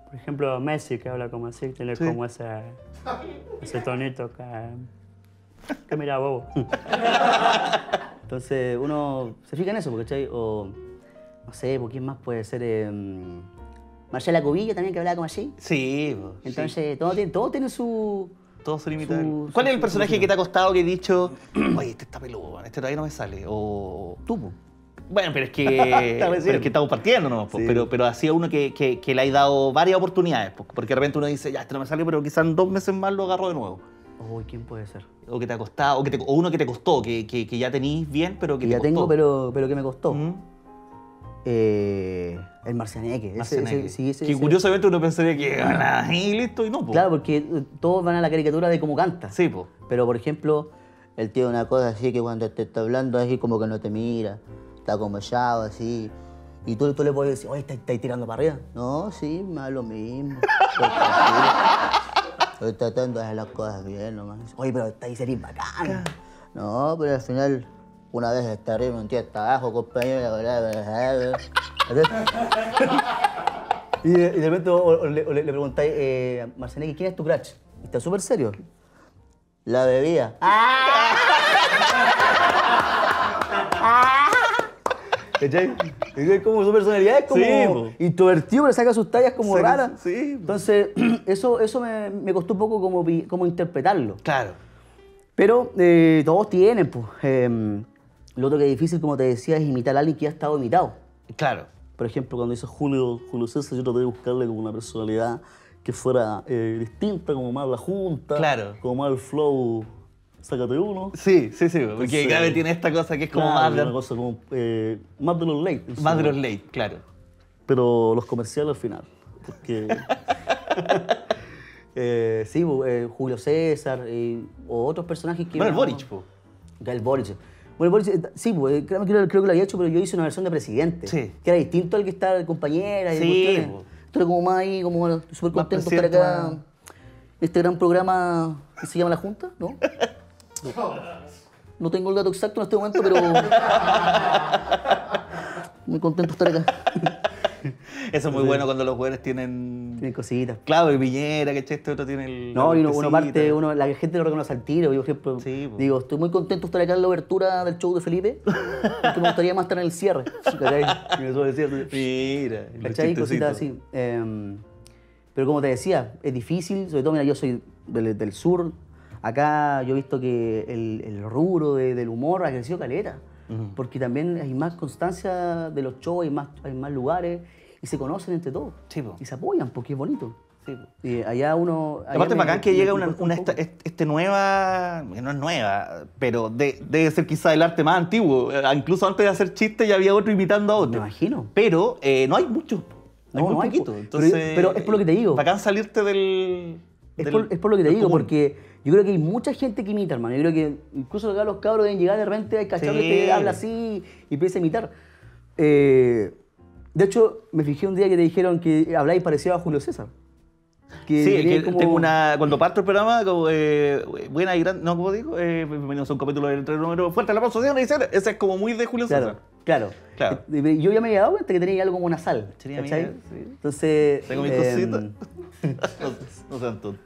Por ejemplo, Messi, que habla como así, tiene Sí. como ese, ese tonito que, que mira bobo. Entonces uno se fija en eso, ¿cachai? O no sé, ¿por quién más puede ser? Eh, Marcela Cubilla también, que hablaba como así. Sí, po, sí. Entonces, todo tiene, todo tiene su... Todos son imitables. su- ¿Cuál su- es el su- personaje su- que te ha costado que he dicho, oye, este está peludo, este todavía no me sale? O... Tú, po. Bueno, pero es que, Está recién. pero es que estamos partiendo, ¿no? Sí. Pero, pero ha sido uno que, que, que le ha dado varias oportunidades, po, porque de repente uno dice, ya, este no me sale, pero quizás en dos meses más lo agarro de nuevo. Uy, ¿quién puede ser? O que te ha costado, o, que te- o uno que te costó, que, que, que ya tenís bien, pero que Que te ya costó. tengo, pero, pero que me costó. Mm. Eh, el Marcianeque. ese- Marcianeque. ese- sí, ese- que ese- curiosamente uno pensaría que ah, y listo, y no, po. Claro, porque eh, todos van a la caricatura de cómo canta. Sí, po. Pero, por ejemplo, él tiene una cosa así que cuando te está hablando así como que no te mira, está como echado así. Y tú, tú le puedes decir, oye, ¿estáis estáis tirando para arriba? No, sí, más lo mismo. Estoy tranquilo. Estoy tratando de hacer las cosas bien nomás. Oye, pero estáis seréis bacán. No, pero al final, una vez está arriba, un día está abajo, compañero. Y de, y de repente o- o le, o le- le preguntáis, eh, Marcianeque, ¿quién es tu crush? Y está súper serio. La bebida. ¿Cachai? Y es como su personalidad es como Sí, po. introvertido, pero saca sus tallas como Saca- raras. sí, po. Entonces, eso, eso me, me costó un poco como, pi- como interpretarlo. Claro. Pero eh, todos tienen, pues. eh, lo otro que es difícil, como te decía, es imitar a alguien que ya ha estado imitado. Claro. Por ejemplo, cuando dice Julio, Julio César, yo traté de buscarle como una personalidad que fuera eh, distinta, como más la junta, Claro. como más el flow, sácate uno. Sí, sí, sí, porque Sí. Gabe tiene esta cosa que es como Claro, más, de, una cosa como eh, más de los late. en más de sí. los late, claro. Pero los comerciales al final. Porque Eh, sí, pues, eh, Julio César eh, o otros personajes que... Bueno, el no- Boric, po. El Boric. Bueno, el Boric, eh, sí, pues, creo, creo- creo que lo había hecho, pero yo hice una versión de presidente. Sí. Que era distinto al que está de compañera y de Sí, cuestiones. po. Esto era como más ahí, como bueno, súper Más contento de estar presidente, acá más- en este gran programa que se llama La Junta, ¿no? No tengo el dato exacto en este momento, pero... Muy contento de estar acá. Eso es muy bueno cuando los jugadores tienen... Tienen cositas. Claro, el Piñera, que este otro tiene el... No, la y uno, uno vueltecita. parte, uno, la gente lo reconoce al tiro. Yo, por ejemplo, Sí, po. digo, estoy muy contento de estar acá en la obertura del show de Felipe, porque me gustaría más estar en el cierre. ¿Cachai? Y me suele decir, Mira, el ¿cachai? Cositas chistecito. así. Eh, pero como te decía, es difícil, sobre todo, mira, yo soy del, del sur. Acá yo he visto que el, el rubro de- del humor ha crecido caleta, porque también hay más constancia de los shows, hay más, hay más lugares, y se conocen entre todos. Sí, po. Y se apoyan, porque es bonito. Sí, po. Y allá uno... allá Aparte es me- bacán que me- llega me una, cuesta un una poco. esta, este este nueva, que no es nueva, pero de- debe ser quizá el arte más antiguo. Eh, Incluso antes de hacer chistes ya había otro imitando a otro. Me imagino. Pero eh, no hay muchos. Hay No, muy no hay, poquito. po. Entonces, Pero- pero es por lo que te digo. Bacán salirte del... Es del- por, es por lo que te del digo, común. porque yo creo que hay mucha gente que imita, hermano. Yo creo que incluso acá los cabros deben llegar de repente, hay cacharros Sí. que habla así y empieza a imitar. Eh, de hecho, me fijé un día que te dijeron que habláis parecido a Julio César. Que Sí, teníais que tengo una. Cuando parto el programa, como eh, buena y gran. No, como digo, eh, bienvenidos a un capítulo del entre número fuerte, la aplauso, señoras y señores. Ese es como muy de Julio Claro, César. claro. Claro. Eh, Yo ya me había dado cuenta que tenía algo como nasal. Tenía ¿cachai? miedo, sí. Entonces. Tengo mis em, cositas. no, no sean tontos.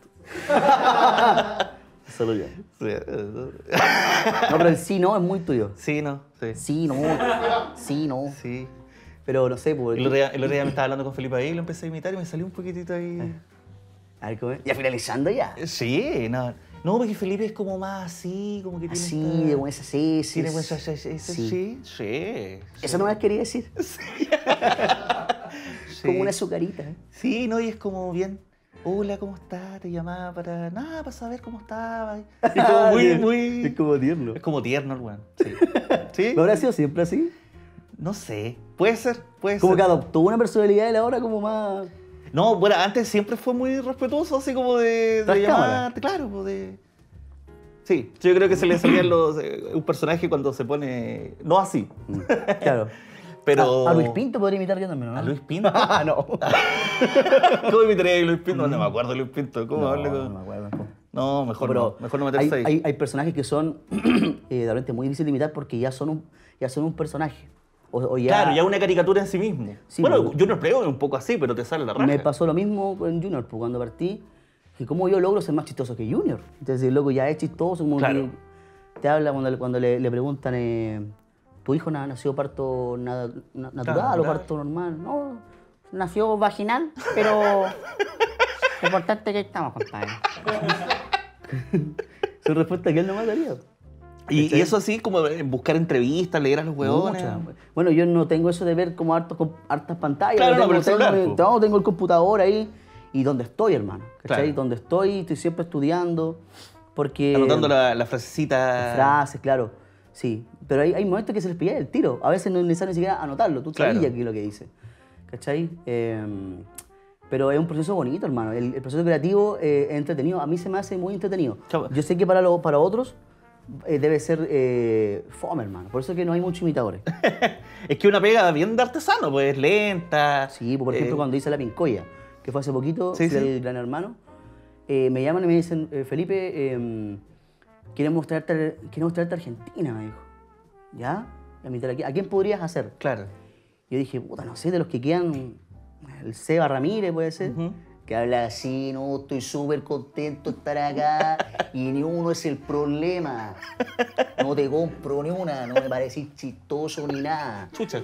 solo ya. Sí, eh, No, pero el sí no es muy tuyo. sí, no. Sí. Sí, no. Sí, no. Sí. Pero no sé, porque. El otro, día, el otro día me estaba hablando con Felipe ahí y lo empecé a imitar y me salió un poquitito ahí. A ver, ¿cómo es? Ya finalizando ya. Sí, no. No, porque Felipe es como más así, como que tiene. Así, esta- de buena sí, sí. Tiene buen sí, sí, sí, Sí. sí, sí. Eso no me quería decir. Sí. Como una azucarita. ¿eh? Sí, no, y es como bien. Hola, ¿cómo estás? Te llamaba para nada, para saber cómo estaba. Y como muy, muy. Es como tierno. Es como tierno el weón. Sí. ¿Sí? ¿No habrá sido siempre así? No sé. Puede ser, puede Como ser. que adoptó una personalidad de la hora como más... No, bueno, antes siempre fue muy respetuoso, así como de, Tras de cámara. llamar, claro, pues de... Sí, yo creo que se le salían los... eh, un personaje cuando se pone... No así, Claro. pero... A, a Luis Pinto podría imitar yo también, ¿no? ¿A Luis Pinto? Ah, no. ¿Cómo imitaría a Luis Pinto? No me acuerdo de Luis Pinto. ¿Cómo No, habla no con...? me acuerdo tampoco. No, mejor Pero no. Mejor no hay, meterse ahí. hay, hay personajes que son eh, de repente muy difíciles de imitar porque ya son un, ya son un personaje. O, o ya, Claro, ya una caricatura en sí mismo. Sí, bueno, pues, Junior Prego es un poco así, pero te sale la raja. me pasó lo mismo con Junior, pues cuando partí, que como yo logro ser más chistoso que Junior. Entonces el loco ya es chistoso, como Claro. que te habla cuando, cuando le, le preguntan, eh, ¿tu hijo na- nació parto na- na- natural natural. o parto normal? No, Nació vaginal, pero lo importante es que estamos, compadre. su respuesta que él no me daría. Y, y eso así, como de buscar entrevistas, leer a los huevones. Muchas. Bueno, yo no tengo eso de ver como hartos, com- hartas pantallas. Claro, no, tengo, pero el celular, tengo, po. no, tengo el computador ahí y donde estoy, hermano. ¿Cachai? Claro. Donde estoy, estoy siempre estudiando. Porque... Anotando la, la frasecita. frases, claro. Sí. Pero hay, hay momentos que se les pilla el tiro. A veces no es necesario ni siquiera anotarlo. Tú Claro. sabías qué es lo que dice. ¿Cachai? Eh, pero es un proceso bonito, hermano. El, el proceso creativo eh, es entretenido. A mí se me hace muy entretenido. Chau. Yo sé que para, lo- para otros eh, debe ser eh, fome, hermano. Por eso es que no hay muchos imitadores. Es que una pega bien de artesano, pues lenta. Sí, por ejemplo, eh, cuando hice La Pincoya, que fue hace poquito, Sí, fui sí. al Gran Hermano, eh, me llaman y me dicen, eh, Felipe, eh, queremos, traerte, queremos traerte a Argentina, me dijo. ¿Ya? A, invitar aquí. ¿A quién podrías hacer? Claro. Yo dije, puta, no sé, de los que quedan, el Seba Ramírez puede ser, Ujú. que habla así, no, estoy súper contento de estar acá y ni uno es el problema. No te compro ni una, no me parecís chistoso ni nada. Chucha.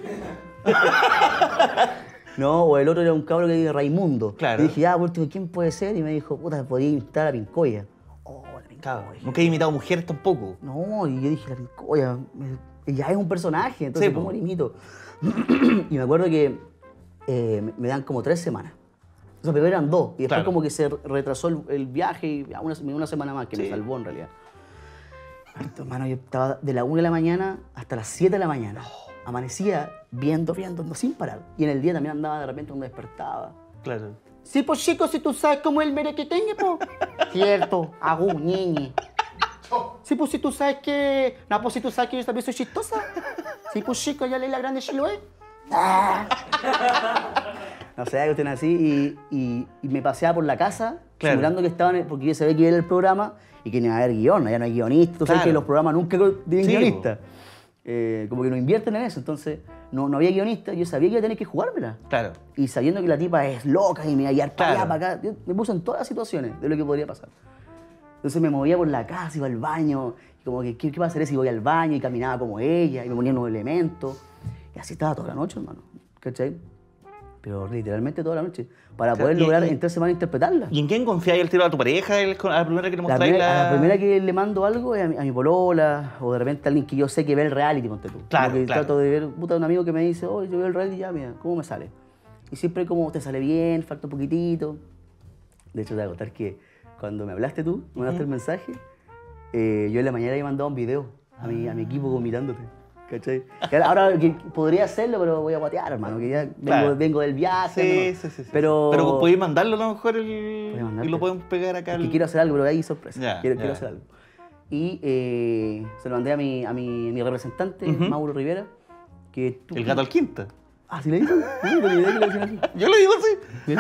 No, o el otro era un cabro que dice Raimundo. Claro. Y dije, ya, por último, ¿quién puede ser? Y me dijo, puta, podía imitar a Pincoya. Oh, la Pincoya. Claro. Nunca he imitado mujeres tampoco. No, y yo dije, la Pincoya, me- ya es un personaje, entonces, Sí, po. ¿cómo lo imito? Y me acuerdo que eh, me- me dan como tres semanas. O sea, primero eran dos, y después Claro. como que se retrasó el, el viaje y ya una, una semana más, que me Sí. salvó en realidad. Hermano, yo estaba de la una de la mañana hasta las siete de la mañana. Amanecía viendo, viendo, no, sin parar. Y en el día también andaba de repente cuando despertaba. Claro. Sí, pues chicos, si tú sabes cómo es el merequeteño, po. Cierto, agú, ñeñe. Sí, pues si tú sabes que... No, pues si tú sabes que yo también soy chistosa. Sí, pues chicos, ya leí la grande Chiloé. No sé, cuestión así, y, y, y me paseaba por la casa, Claro. simulando que estaban, en- porque yo sabía que era el programa y que no iba a haber guión, ya no hay guionista, tú sabes Claro. que los programas nunca tienen Sí, guionista. Eh, como que no invierten en eso, entonces no, no había guionista, yo sabía que iba a tener que jugármela. Claro. Y sabiendo que la tipa es loca y me iba a guiar para Claro. allá, para acá, yo me puse en todas las situaciones de lo que podría pasar. Entonces me movía por la casa, iba al baño, y como que, ¿qué, qué va a hacer si voy al baño? Y caminaba como ella, y me ponía nuevos elementos. Y así estaba toda la noche, hermano, ¿cachai? Pero literalmente toda la noche, para Claro, poder y- lograr y- en tres semanas interpretarla. ¿Y en quién confiáis el tiro a tu pareja? el- ¿A la primera que le La mostráis primera, la...? a la primera que le mando algo es a mi, a mi polola, o de repente a alguien que yo sé que ve el reality, ponte tú. Claro, Como que claro. trato de ver, puta, un amigo que me dice, oh, yo veo el reality, ya, mira, ¿cómo me sale? Y siempre como, te sale bien, falta un poquitito. De hecho, te voy a contar que cuando me hablaste tú, me mandaste el mensaje, eh, yo en la mañana había mandado un video a mi, a mi equipo mirándote. ¿Cachai? Que ahora ahora que podría hacerlo, pero voy a guatear, hermano, que ya vengo, Claro. vengo del viaje. Sí, ¿no? sí, sí, sí. Pero, Pero podéis mandarlo a lo mejor el... Voy a y mandarte. lo podemos pegar acá. Es que al- quiero hacer algo, pero hay sorpresa. Ya, quiero, ya. quiero hacer algo. Y eh, se lo mandé a mi, a mi, mi representante, Ujú. Mauro Rivera, que tú... El gato al quinta. Ah, ¿sí le dijo? No tenía idea que le decían así. Yo lo digo así. Bien.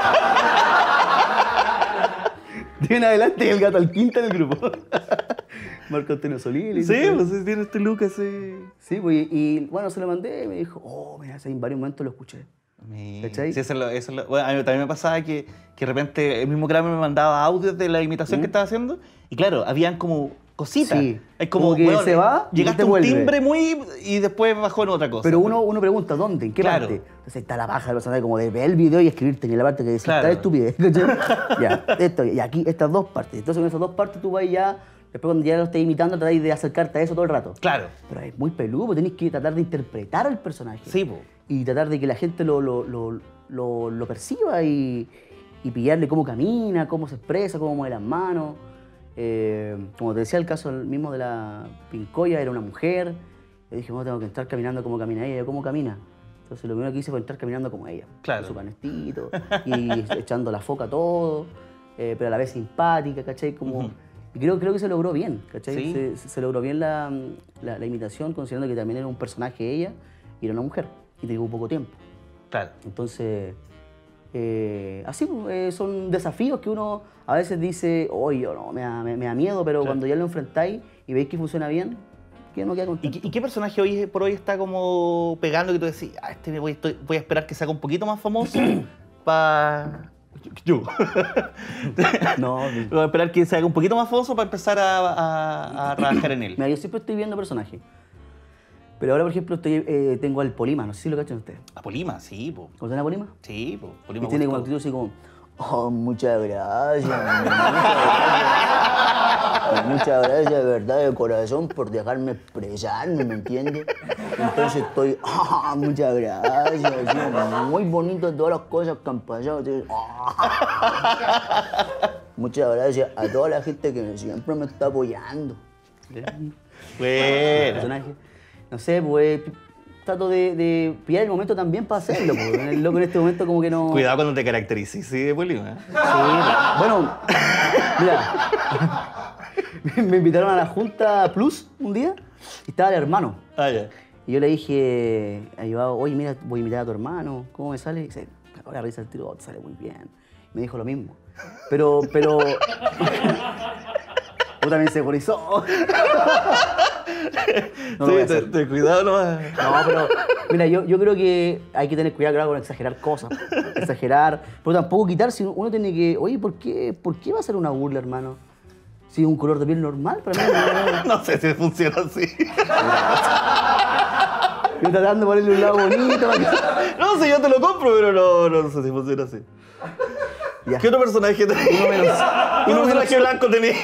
De en adelante el gato al quinta en el grupo. Marco Antonio Solís. Sí, pues sí, tiene este look así. Sí, pues, y, y, bueno, se lo mandé y me dijo, oh, mira, en varios momentos lo escuché. Mira, ¿Cachai? sí, eso es lo- eso es lo- bueno, a mí también me pasaba que, que de repente el mismo Kramer me mandaba audios de la imitación que estaba haciendo y claro, habían como cositas. Sí, Es como, como que weón, se va y llegaste te a un vuelve. timbre muy y después bajó en otra cosa. Pero uno, uno pregunta, ¿dónde? ¿En qué Claro. parte? Entonces está la paja del personaje como de ver el video y escribirte en la parte que dice, Claro. está estupidez. ¿Cachai? Ya, esto, y aquí estas dos partes. Entonces con esas dos partes tú vas ya, después cuando ya lo estés imitando, tratáis de acercarte a eso todo el rato. Claro. Pero es muy peludo, porque tenés que tratar de interpretar al personaje. Sí, po. Y tratar de que la gente lo, lo, lo, lo, lo perciba y, y pillarle cómo camina, cómo se expresa, cómo mueve las manos. Eh, como te decía, el caso mismo de la Pincoya, era una mujer. Yo dije, bueno, tengo que estar caminando como camina ella. Yo, ¿cómo camina? Entonces lo primero que hice fue estar caminando como ella. Claro. Con su canestito y echando la foca a todo, eh, pero a la vez simpática, ¿cachai? Como, Ujú. Y creo, creo que se logró bien, ¿cachai? Sí. Se, se- se logró bien la, la, la imitación, considerando que también era un personaje ella y era una mujer. Y tenía poco tiempo. Claro. Entonces, eh, así eh, son desafíos que uno a veces dice, oye, yo no, me da, me, me da miedo, pero Claro. cuando ya lo enfrentáis y veis que funciona bien, que no queda ¿Y contento. qué, y qué personaje hoy por hoy está como pegando que tú decís, ah, este me voy, estoy- voy a esperar que se haga un poquito más famoso para... Yo. No, Voy a esperar que se haga un poquito más famoso para empezar a, a- a trabajar en él. mira, yo siempre estoy viendo personajes. Pero ahora, por ejemplo, estoy, eh, tengo al Polima, no sé si lo cachan ustedes. A Polima, sí, po. ¿Conocen a Polima? Sí, po. Y Polima tiene como Gusto. actitud así como, oh, muchas gracias, muchas gracias. Muchas gracias de verdad, de corazón, por dejarme expresarme, ¿me entiendes? Entonces estoy, ah, muchas gracias, sí, muy bonito todas las cosas que han pasado. Entonces, ah. Muchas gracias a toda la gente que siempre me está apoyando. Bueno. Personaje. No sé, pues trato de, de pillar el momento también para hacerlo. Pues. El loco en este momento como que no... Cuidado cuando te caracterices, sí, de Polima. Sí, bueno, mira, me invitaron a la Junta Plus un día y estaba el hermano. Ah, ya. Y yo le dije a Ivao, oye, mira, voy a invitar a tu hermano, ¿cómo me sale? Y dice, me acabo de risa el tiro, oh, te sale muy bien. Me dijo lo mismo. Pero, pero... Puta, me insegurizó. No lo voy a Sí, hacer. te, te cuidado nomás. No, pero mira, yo, yo creo que hay que tener cuidado claro, con exagerar cosas. Exagerar, pero tampoco quitar si uno tiene que... Oye, ¿por qué, ¿por qué va a ser una burla, hermano? Si es un color de piel normal, para mí no... No sé si funciona así. Yo tratando de ponerle un lado bonito para que... No sé, yo te lo compro, pero no, no sé si funciona así. Ya. ¿Qué otro personaje tenés? Uno menos. ¿Qué Uno otro personaje blanco tenés?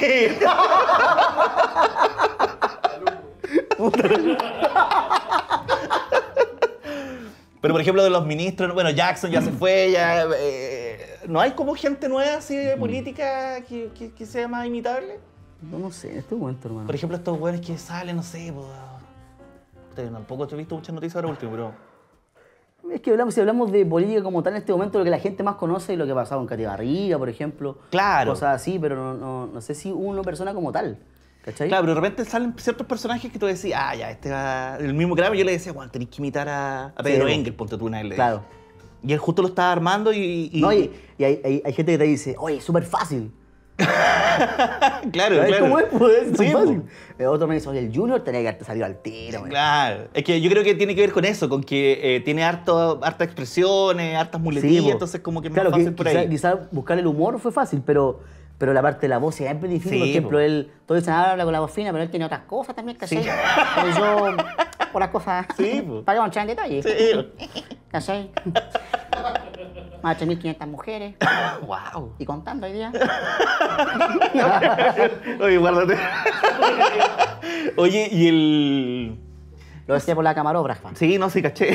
Pero por ejemplo de los ministros, bueno, Jackson ya se fue, ya... eh, ¿no hay como gente nueva así de política que, que, que sea más imitable? No, no sé, en este momento, hermano. Por ejemplo, estos güeyes que salen, no sé, pues... Ustedes tampoco he visto muchas noticias ahora último, pero... Es que hablamos, si hablamos de política como tal en este momento, lo que la gente más conoce es lo que ha pasado en Katy Barriga, por ejemplo. Claro. Cosas así, pero no, no, no sé si una persona como tal. ¿Cachai? Claro, pero de repente salen ciertos personajes que tú decís, ah, ya, este va... El mismo grave, yo le decía, bueno, tenés que imitar a, a Pedro Sí, Engel, ponte tú una vez. le Claro. dije. Y él justo lo estaba armando y... y- No, y, y hay, hay, hay gente que te dice, oye, es súper fácil. claro, ¿Sabes claro. cómo es? Pues es tan Sí, fácil. po. El otro me dice, oye, el Junior tenía que haberte salido al tiro. güey. Claro, es que yo creo que tiene que ver con eso, con que eh, tiene harto, hartas expresiones, hartas muletillas, po. entonces como que es claro, más fácil que por quizá, ahí. quizá buscar el humor fue fácil, pero, pero la parte de la voz siempre es difícil. Sí, por ejemplo, po. él, todos dicen, ah, habla con la voz fina, pero él tiene otras cosas también, ¿cachai? Sí. Pero yo, por las cosas, Sí, po. para que entrar en detalle. Sí. ¿Cachai? Más de tres mil quinientas mujeres, Wow. y contando hoy día. Oye, guárdate. Oye, y el... Lo decía por la camarógrafa. Sí, no, sí, caché.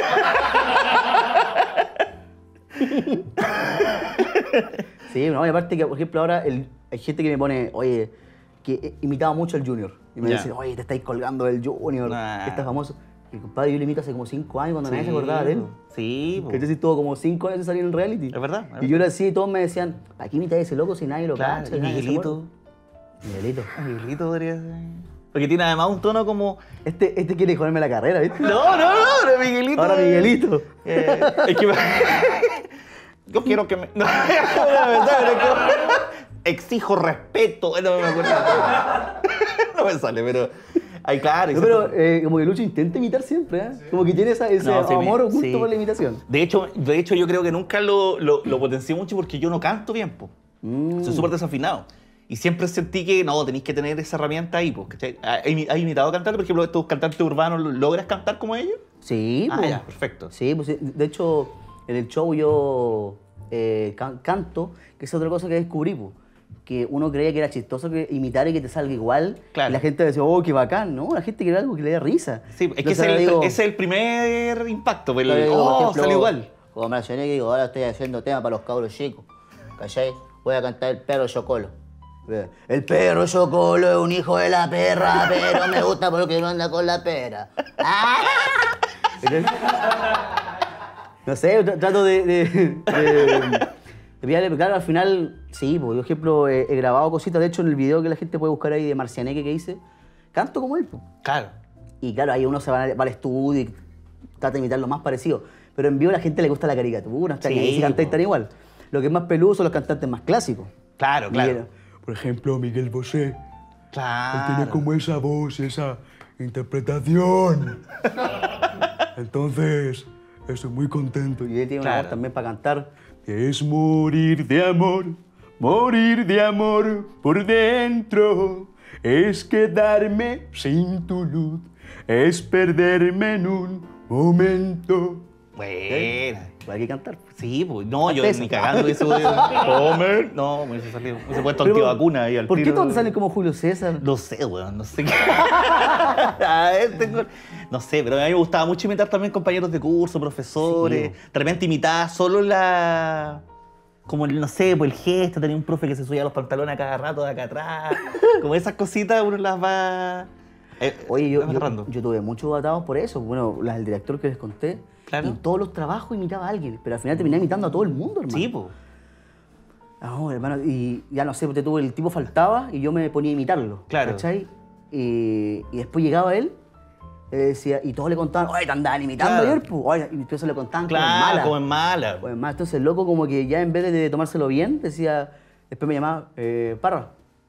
Sí, no, y aparte que, por ejemplo, ahora el- hay gente que me pone, oye, que imitaba mucho al Junior. Y me Ya. dice, oye, te estáis colgando del Junior, Nah. que está famoso. Y compadre, yo lo imito hace como cinco años cuando nadie se acordaba de él. Sí, po. Que yo sí estuvo como cinco años en salir en el reality. Es verdad, es Y yo lo hacía y todos me decían, ¿para qué imitas a ese loco si nadie lo Claro, cacha? y nadie se Miguelito. acuerda?" Miguelito. Miguelito podría ser. Porque tiene además un tono como... Este, este quiere joderme la carrera, ¿viste? No, no, no, ahora Miguelito. Ahora Miguelito. Eh, es que... Yo quiero que me... No, la verdad, pero es que... Exijo respeto. No me acuerdo. No me sale, pero... Ay, claro. No, pero eh, como que Lucho intenta imitar siempre, ¿eh? Como que tiene esa, ese No, sí, amor mi- oculto sí. por la imitación. De hecho, de hecho, yo creo que nunca lo, lo, lo potencié mucho porque yo no canto bien, po. Mm. Soy súper desafinado. Y siempre sentí que, no, tenéis que tener esa herramienta ahí, po, ¿cachai? ¿Has has imitado a cantantes? Por ejemplo, estos cantantes urbanos, ¿logras cantar como ellos? Sí, Ah, pues. ya, perfecto. Sí, pues sí. De hecho, en el show yo eh, can- canto, que es otra cosa que descubrí, pues. Que uno creía que era chistoso que imitar y que te salga igual. Claro. Y la gente decía, oh, qué bacán, ¿no? La gente quiere algo que le dé risa. Sí, es que Entonces ese es, ahora el, digo- ese es el primer impacto, pues, el, ahora digo, por oh, ejemplo, sale igual. Como me mencioné que digo, ahora estoy haciendo tema para los cabros chicos. ¿Cachai? Voy a cantar El Perro Chocolo. El perro Chocolo es un hijo de la perra, pero me gusta porque no anda con la pera. No sé, tra- trato de... de, de, de pillarle, claro, al final, sí, pues, yo, por ejemplo, he, he grabado cositas, de hecho, en el video que la gente puede buscar ahí de Marcianeque que hice, canto como él, pues. Claro. Y claro, ahí uno se va, al- va al estudio y trata de imitar lo más parecido. Pero en vivo a la gente le gusta la caricatura, está Sí, ahí, si cantáis po. tan igual. Lo que es más peludo son los cantantes más clásicos. Claro, claro. Miguel- por ejemplo, Miguel Bosé. Él tiene Claro. como esa voz, esa, interpretación. Entonces, estoy muy contento. Y él tiene una Claro. voz también para cantar. Es morir de amor, morir de amor por dentro. Es quedarme sin tu luz, es perderme en un momento. Buena. Hay que cantar. Sí, pues no, yo Hazte ni eso. cagando hubiese podido. Comer. No, me hubiese salido. Me hubiese puesto antivacuna ahí al ¿Por qué tiro. todos te salen como Julio César? No sé, weón, no sé qué. A ver, tengo- No sé, pero a mí me gustaba mucho imitar también compañeros de curso, profesores. Sí. De repente imitaba solo la. Como, el, no sé, pues el gesto, tenía un profe que se subía los pantalones a cada rato de acá atrás. Como esas cositas uno las va. eh, Oye, yo, va yo, agarrando. yo tuve muchos atados por eso. Bueno, las del director que les conté. Claro. Y en todos los trabajos imitaba a alguien. Pero al final terminé imitando a todo el mundo, hermano. Sí, pues. No, hermano, y ya no sé, te tuve, el tipo faltaba y yo me ponía a imitarlo. Claro. ¿Cachai? Y, y después llegaba él eh, decía, y todos le contaban, oye, te andaban imitando Claro. ayer, pues. Oye, y entonces le contaban como en Claro, mala. como en mala. Pues más, entonces el loco como que ya en vez de tomárselo bien, decía, después me llamaba, eh, Parra.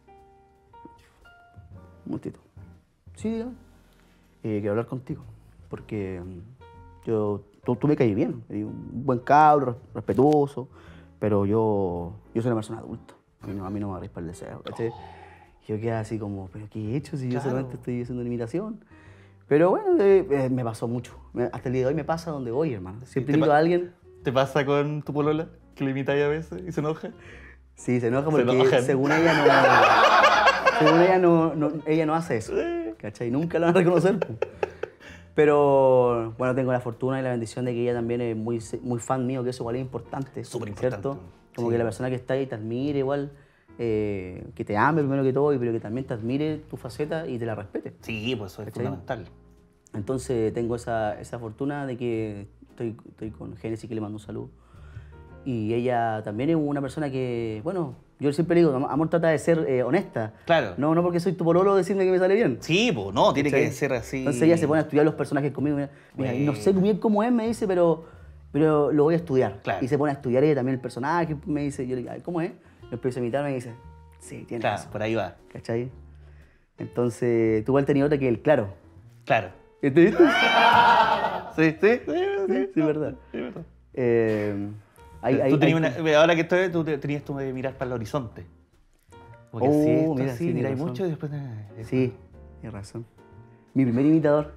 Un momentito. Sí, dígame. Eh, quiero hablar contigo, porque mm, yo, tú, tú me caí bien, eres un buen cabro, res- respetuoso, pero yo, yo soy una persona adulta, a mí no, a mí no me agarréis para el deseo, ¿cachai? Y yo quedé así como, ¿pero qué he hecho si yo Claro. solamente estoy haciendo una imitación? Pero bueno, eh, eh, me pasó mucho, Me- hasta el día de hoy me pasa donde voy, hermano. Siempre ¿Te imito pa- a alguien, ¿Te pasa con tu polola? Que le imitáis a veces y se enoja. sí, se enoja Se porque enojan. según ella no, según ella no, no- ella no hace eso, ¿cachai? Nunca lo van a reconocer. po. Pero bueno, tengo la fortuna y la bendición de que ella también es muy, muy fan mío, que eso igual es importante. Súper ¿cierto? importante. Como Sí. que la persona que está ahí te admire igual, eh, que te ame primero que todo, y pero que también te admire tu faceta y te la respete. Sí, pues eso es ¿Cachai? fundamental. Entonces tengo esa, esa fortuna de que estoy, estoy con Génesis, que le mando un saludo. Y ella también es una persona que, bueno, yo siempre le digo, am- amor, trata de ser eh, honesta. Claro. No, no porque soy tu pololo decirme que me sale bien. Sí, pues no, tiene ¿Cachai? que ser así. Entonces ella se pone a estudiar los personajes conmigo. Mira, mira, Bueno. no sé bien cómo es, me dice, pero, pero lo voy a estudiar. Claro. Y se pone a estudiar ella también el personaje, me dice, yo le digo, "Ay, ¿cómo es?" Lo empiezo a imitar, me dice, sí, tiene Claro, razón. por ahí va. ¿Cachai? Entonces, tú igual tenías otra que el claro. Claro. ¿Entendiste? Sí, sí, sí, Sí, sí, verdad. sí, verdad. Eh, hay- hay- Tú tenías hay- una- ahora que estoy, tú te- tenías tú de mirar para el horizonte. Porque Oh, si esto mira, así, sí, tienes miráis razón. mucho y después... eh, Sí, tienes razón. Mi primer imitador.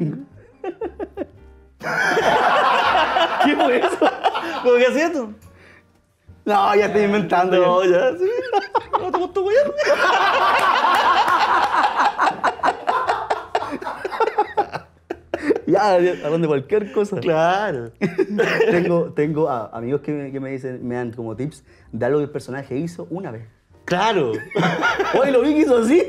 ¿Qué fue eso? ¿Cómo que hacías tú? No, ya estoy inventando. No, ya. ya, sí. No te gustó, güey. Ya, ya, hablan de cualquier cosa. Claro. tengo tengo a- amigos que me, que me dicen, me dan como tips de algo que el personaje hizo una vez. Claro. Hoy lo vi que hizo así.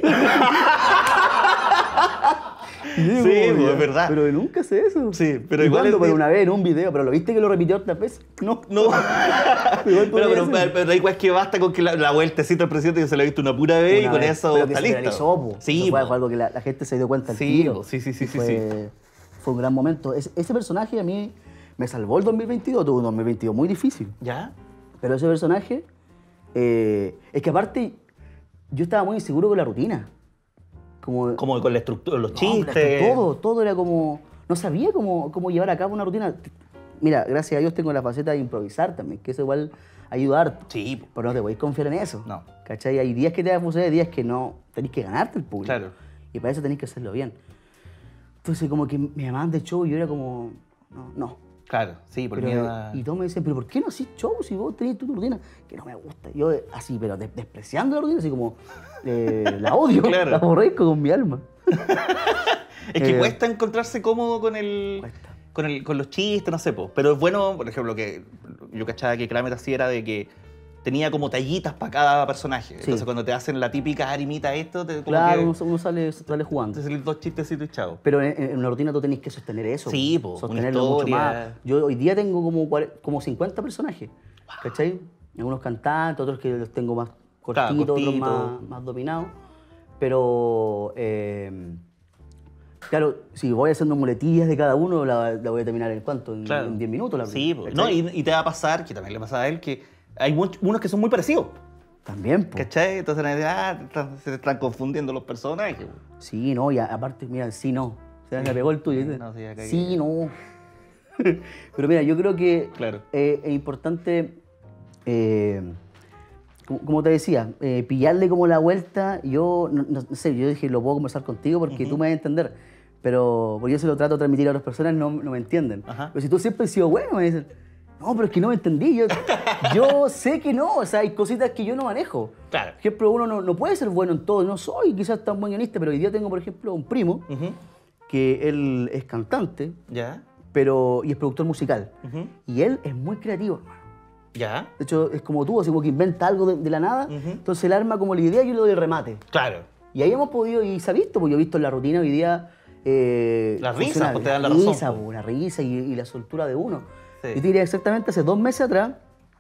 Y yo digo, Sí, "Ya, pues, es verdad". Pero nunca hace eso. Sí, pero ¿Y igual cuándo? es Pero di- una vez en un video, pero lo viste que lo repitió otras veces. No. No. Igual pero, podría pero, ser. pero, pero igual es que basta con que la, la vueltecita del presidente que se la ha visto una pura vez y Una con vez, eso pero que está se listo. viralizó, po. Sí, Eso fue, po. fue algo que la, la gente se dio cuenta al Sí, tiro. po. Sí, sí, sí, Y sí, fue, fue un gran momento. Es- ese personaje a mí me salvó el dos mil veintidós. Tuve un dos mil veintidós muy difícil. ¿Ya? Pero ese personaje, eh, es que aparte, yo estaba muy inseguro con la rutina. Como, Como con la estructura, los no, chistes. pero todo, todo era como... No sabía cómo, cómo llevar a cabo una rutina. Mira, gracias a Dios tengo la faceta de improvisar también, que eso igual ayuda harto. Sí, po. Pero no te podéis confiar en eso. No. ¿Cachai? Hay días que te va a funcionar, días que no. Tenés que ganarte el público. Claro. Y para eso tenés que hacerlo bien. Entonces, como que me llamaban de show y yo era como, no, no. Claro, sí, por Pero, miedo a... Y todos me dicen, ¿pero por qué no haces show si vos tenés tu rutina? Que no me gusta. Yo, eh, así, pero des- despreciando la rutina, así como, eh, la odio, Claro. la aborrezco con mi alma. Es que Eh, cuesta encontrarse cómodo con el, Cuesta. con el con los chistes, no sé, po. Pero es bueno, por ejemplo, que yo cachaba que Kramer así era de que tenía como tallitas para cada personaje. Entonces cuando te hacen la típica arimita esto, te, como Claro, que uno, uno sale, sale jugando. te salen dos chistecitos y chao. Pero en, en una rutina tú tenés que sostener eso. Sí, po, una sostenerlo mucho historia. más. Yo hoy día tengo como, cuare- como cincuenta personajes, ¿cachai? Algunos cantantes, otros que los tengo más Claro, cortitos, otros cortito. más, más dominados. Pero, eh, claro, si voy haciendo muletillas de cada uno, la, la voy a terminar en cuánto, en Claro. en diez minutos. La Sí, rutina, po. No, ¿cachai? y, y te va a pasar, que también le pasa a él, que hay much- unos que son muy parecidos. También, po. ¿Cachai? Entonces ah, te están- se te están confundiendo los personajes. po. Sí, no, y a- aparte, mira, sí, no. Se me pegó el tuyo. ¿viste? no, sí, ya cagué. Sí, no. Pero mira, yo creo que Claro. eh, es importante, eh, como, como te decía, eh, pillarle como la vuelta. Yo, no, no sé, yo dije, lo puedo conversar contigo porque tú me vas a entender. Pero porque yo se lo trato de transmitir a otras personas, no, no me entienden. Ajá. Pero si tú siempre has sido bueno, me dicen, no, pero es que no me entendí. Yo, yo sé que no, o sea, hay cositas que yo no manejo. Claro. Por ejemplo, uno no, no puede ser bueno en todo. No soy quizás tan buen guionista, pero hoy día tengo, por ejemplo, un primo Ujú. que él es cantante, Ya, pero y es productor musical. Ujú. Y él es muy creativo, hermano. ya. De hecho, es como tú, así como que inventa algo de, de la nada. Ujú. Entonces él arma como la idea y yo le doy el remate. Claro. Y ahí hemos podido, y se ha visto, porque yo he visto en la rutina hoy día. Eh, Las risas, funciona- pues, te dan la risa, razón, pues, pues. la risa y, y la soltura de uno. Sí. Yo te diría exactamente, hace dos meses atrás,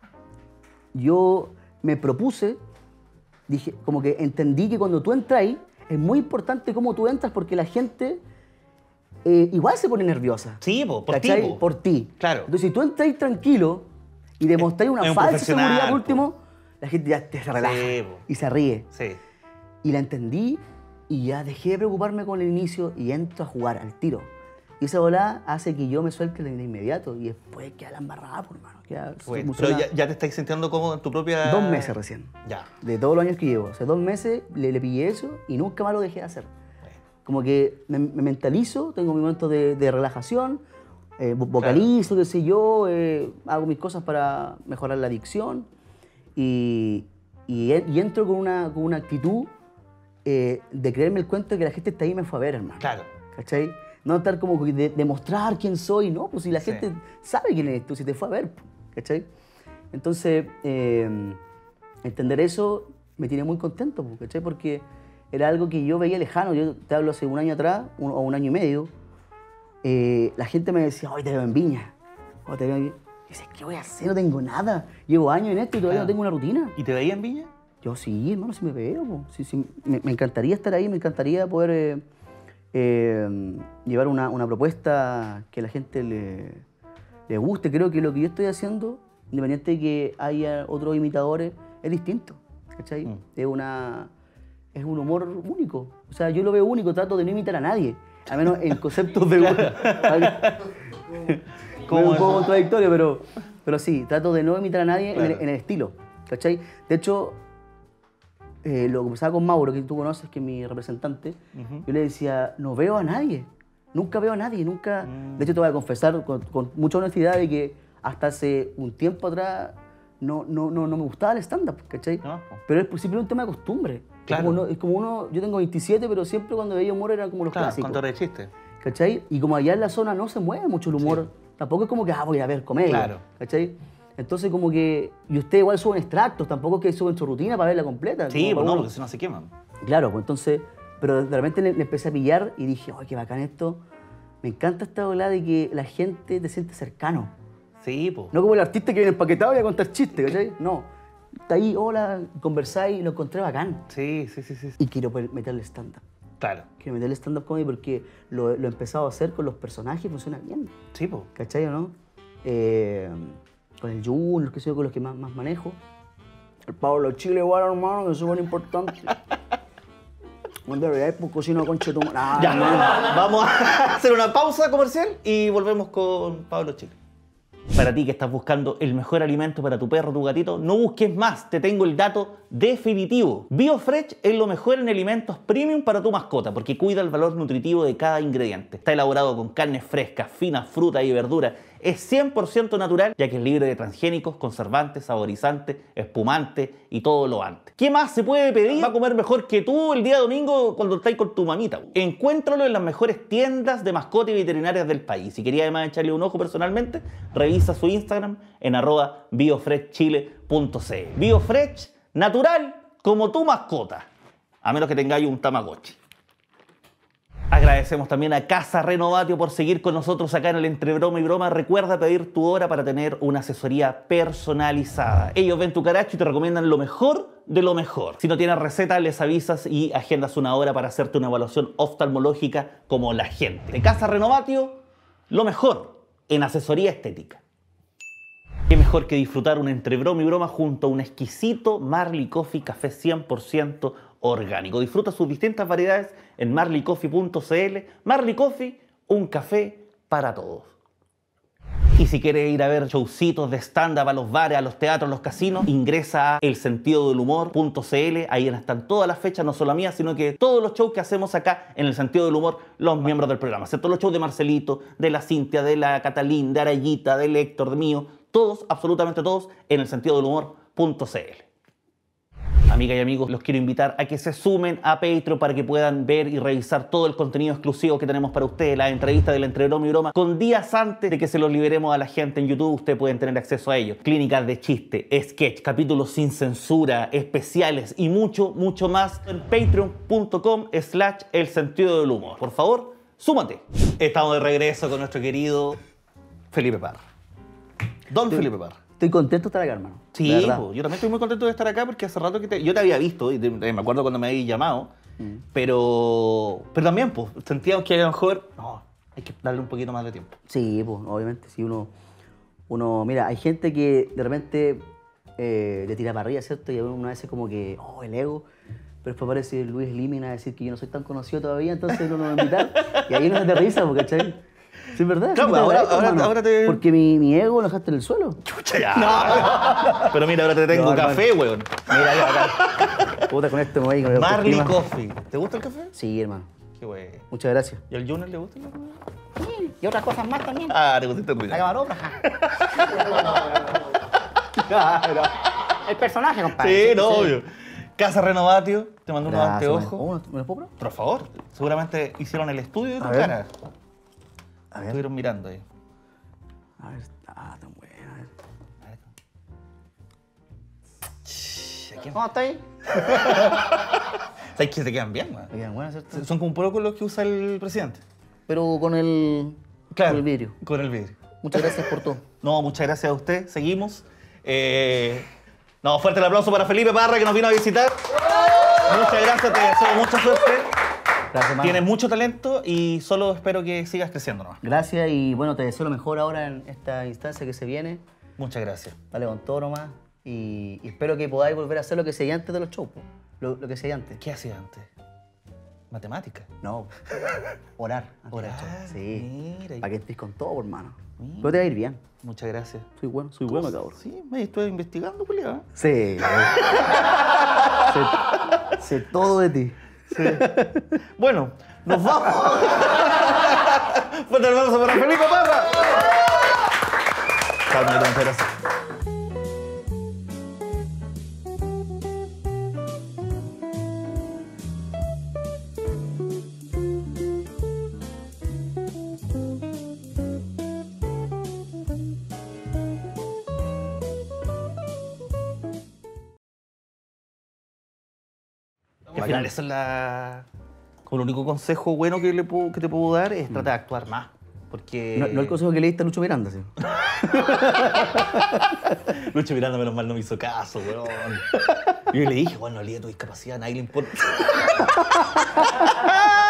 yo me propuse, dije, como que entendí que cuando tú entras ahí, es muy importante cómo tú entras porque la gente eh, igual se pone nerviosa. Sí, po, por ti, ¿cachai? po. Por ti. Claro. Entonces, si tú entras tranquilo y demostráis una es un falsa profesional, seguridad por po. último, la gente ya te se relaja Sí, po. y se ríe. Sí. Y la entendí y ya dejé de preocuparme con el inicio y entro a jugar al tiro. Y esa volada hace que yo me suelte de inmediato y después queda la embarrada, por hermano. Queda, Bueno, funciona pero ya, ya te estáis sintiendo como en tu propia... dos meses recién. Ya. De todos los años que llevo. Hace dos meses le, le pillé eso y nunca más lo dejé de hacer. Como que me, me mentalizo, tengo mi momento de, de relajación, eh, vo- vocalizo, qué sé yo, eh, hago mis cosas para mejorar la dicción y, y, en- y entro con una, con una actitud eh, de creerme el cuento de que la gente está ahí y me fue a ver, hermano. Claro. ¿Cachai? No estar como que de demostrar quién soy, no, pues si la Sí. gente sabe quién eres tú, si te fue a ver, ¿cachai? Entonces, eh, entender eso me tiene muy contento, ¿cachai? Porque era algo que yo veía lejano, yo te hablo hace un año atrás, un- o un año y medio, eh, la gente me decía, hoy te veo en Viña, hoy te veo en Viña. Y decía, ¿qué voy a hacer? No tengo nada, llevo años en esto y todavía Claro. no tengo una rutina. ¿Y te veía en Viña? Yo sí, hermano, sí me veo. Po. Sí, sí, me, me encantaría estar ahí, me encantaría poder eh, eh, llevar una, una propuesta que a la gente le, le guste. Creo que lo que yo estoy haciendo, independiente de que haya otros imitadores, es distinto. ¿Cachai? Mm. Es, una, es un humor único. O sea, yo lo veo único, trato de no imitar a nadie. Al menos en conceptos de humor. Como un poco contradictorio, pero, pero sí, trato de no imitar a nadie en, el, Claro. en el estilo. ¿Cachai? De hecho, eh, lo que pasaba con Mauro, que tú conoces, que es mi representante, Ujú. yo le decía, no veo a nadie, nunca veo a nadie, nunca... Mm. De hecho, te voy a confesar con, con mucha honestidad de que hasta hace un tiempo atrás no, no, no, no me gustaba el stand-up, ¿cachai? No, po. Pero es simplemente un tema de costumbre. Claro. Es como, uno, es como uno, yo tengo veintisiete, pero siempre cuando veía humor era como los Claro, clásicos. contador de chistes. ¿Cachai? Y como allá en la zona no se mueve mucho el humor, tampoco es como que, ah, voy a ver comedia. Claro. ¿Cachai? Entonces como que, y usted igual suben extractos, tampoco es que suben su rutina para verla completa. Sí, como pues para no, uno. porque si no se queman. Claro, pues entonces, pero de repente le, le empecé a pillar y dije, ay, qué bacán esto. Me encanta esta ola de que la gente te siente cercano. Sí, pues. No como el artista que viene empaquetado y a contar chistes, ¿cachai? No. Está ahí, hola, conversáis y lo encontré bacán. Sí, sí, sí, sí. Y quiero poder meterle stand-up. Claro. Quiero meterle stand-up comedy porque lo, lo he empezado a hacer con los personajes y funciona bien. Sí, pues. ¿Cachai o no? Eh, con el Junior, que sé yo, con los que más, más manejo. El Pablo Chile igual, hermano, que es súper importante. Cuando veáis, pues cocino con chetum... Ah, Ya, hermano. vamos a hacer una pausa comercial y volvemos con Pablo Chile. Para ti que estás buscando el mejor alimento para tu perro o tu gatito, no busques más, te tengo el dato definitivo. BioFresh es lo mejor en alimentos premium para tu mascota porque cuida el valor nutritivo de cada ingrediente. Está elaborado con carnes frescas, finas, frutas y verduras. Es cien por ciento natural ya que es libre de transgénicos, conservantes, saborizantes, espumantes y todo lo antes. ¿Qué más se puede pedir? Va a comer mejor que tú el día domingo cuando estás con tu mamita. Encuéntralo en las mejores tiendas de mascotas y veterinarias del país. Si quería además echarle un ojo personalmente, revisa su Instagram en arroba biofreshchile punto c l. BioFresh, natural como tu mascota. A menos que tengáis un Tamagotchi. Agradecemos también a Casa Renovatio por seguir con nosotros acá en el Entre Broma y Broma. Recuerda pedir tu hora para tener una asesoría personalizada. Ellos ven tu caracho y te recomiendan lo mejor de lo mejor. Si no tienes receta, les avisas y agendas una hora para hacerte una evaluación oftalmológica como la gente. De Casa Renovatio, lo mejor en asesoría estética. Qué mejor que disfrutar un entre broma y broma junto a un exquisito Marley Coffee café cien por ciento orgánico. Disfruta sus distintas variedades en marley coffee punto c l. Marley Coffee, un café para todos. Y si quieres ir a ver showcitos de stand-up a los bares, a los teatros, a los casinos, ingresa a el sentido del humor punto c l. Ahí están todas las fechas, no solo mías, sino que todos los shows que hacemos acá en el Sentido del Humor, los miembros del programa. Todos los shows de Marcelito, de la Cintia, de la Catalín, de Arayita, del Héctor, de mío. Todos, absolutamente todos, en el sentido del humor punto c l. Amigas y amigos, los quiero invitar a que se sumen a Patreon para que puedan ver y revisar todo el contenido exclusivo que tenemos para ustedes, las entrevistas del Entre Broma y Broma, con días antes de que se los liberemos a la gente en YouTube. Ustedes pueden tener acceso a ellos. Clínicas de chiste, sketch, capítulos sin censura, especiales y mucho, mucho más en patreon punto com slash el sentido del humor. Por favor, súmate. Estamos de regreso con nuestro querido Felipe Parra. Don Felipe Parra. Estoy contento de estar acá, hermano. Sí, po, yo también estoy muy contento de estar acá porque hace rato que te, yo te había visto, y te, me acuerdo cuando me habías llamado, mm. pero, pero también pues, sentíamos que a lo mejor no, hay que darle un poquito más de tiempo. Sí, pues, obviamente, si uno, uno, mira, hay gente que de repente eh, le tira para arriba, ¿cierto? Y uno hace como que, oh, el ego, pero después aparece Luis Límina a decir que yo no soy tan conocido todavía, entonces uno me va a invitar, y ahí uno se te risa, ¿cachai? Sí, es verdad. Claro, sí, ahora, agradezco, ahora, ahora te... Porque mi, mi ego lo dejaste en el suelo. Chucha, ya. No. Pero mira, ahora te tengo no, café, hermano. Weón. Mira, yo acá. Puta, con esto me voy con el Marley Coffee. ¿Te gusta el café? Sí, hermano. Qué bueno. Muchas gracias. ¿Y al Junior le gusta el café? Sí, y otras cosas más también. Ah, te pusiste ruido. La camarógrafa. Claro. El personaje, compadre. Sí, no, sí. Obvio. Casa Renovatio, te mandó unos anteojos. ¿Me los puedo probar? Por favor. Seguramente hicieron el estudio de tu cara. A ver. Estuvieron mirando ahí. A ver, ah, tan buena. A ver. Shhh, ¿cómo estoy? ¿Sabes que se quedan bien, man? Se quedan buenas, ¿cierto? Son como un poco los que usa el presidente. Pero con el, claro, con el vidrio. Con el vidrio. Muchas gracias por todo. No, muchas gracias a usted. Seguimos. Eh, no, fuerte el aplauso para Felipe Parra que nos vino a visitar. Muchas gracias, te deseo mucha suerte. Gracias, mano. Tienes mucho talento y solo espero que sigas creciendo nomás. Gracias y bueno, te deseo lo mejor ahora en esta instancia que se viene. Muchas gracias. Dale con todo nomás y, y espero que podáis volver a hacer lo que hacía antes de los shows. Lo, lo que hacía antes. ¿Qué hacía antes? ¿Matemática? No, orar. Orar, sí. Mira. Para que estés con todo, hermano. Pero te va a ir bien. Muchas gracias. Soy bueno, soy bueno, cabrón. Sí, me estoy investigando, Julián. Sí. sé, sé todo de ti. Sí. Bueno, nos vamos. Fuerte aplauso para Felipe Parra. Calma, gracias. Al final, esa es la... Como el único consejo bueno que, le puedo, que te puedo dar es tratar de actuar más. Porque... No, no el consejo que le diste a Lucho Miranda, sí. Lucho Miranda, menos mal, no me hizo caso, weón. Yo le dije, bueno, olvida tu discapacidad, a nadie le importa.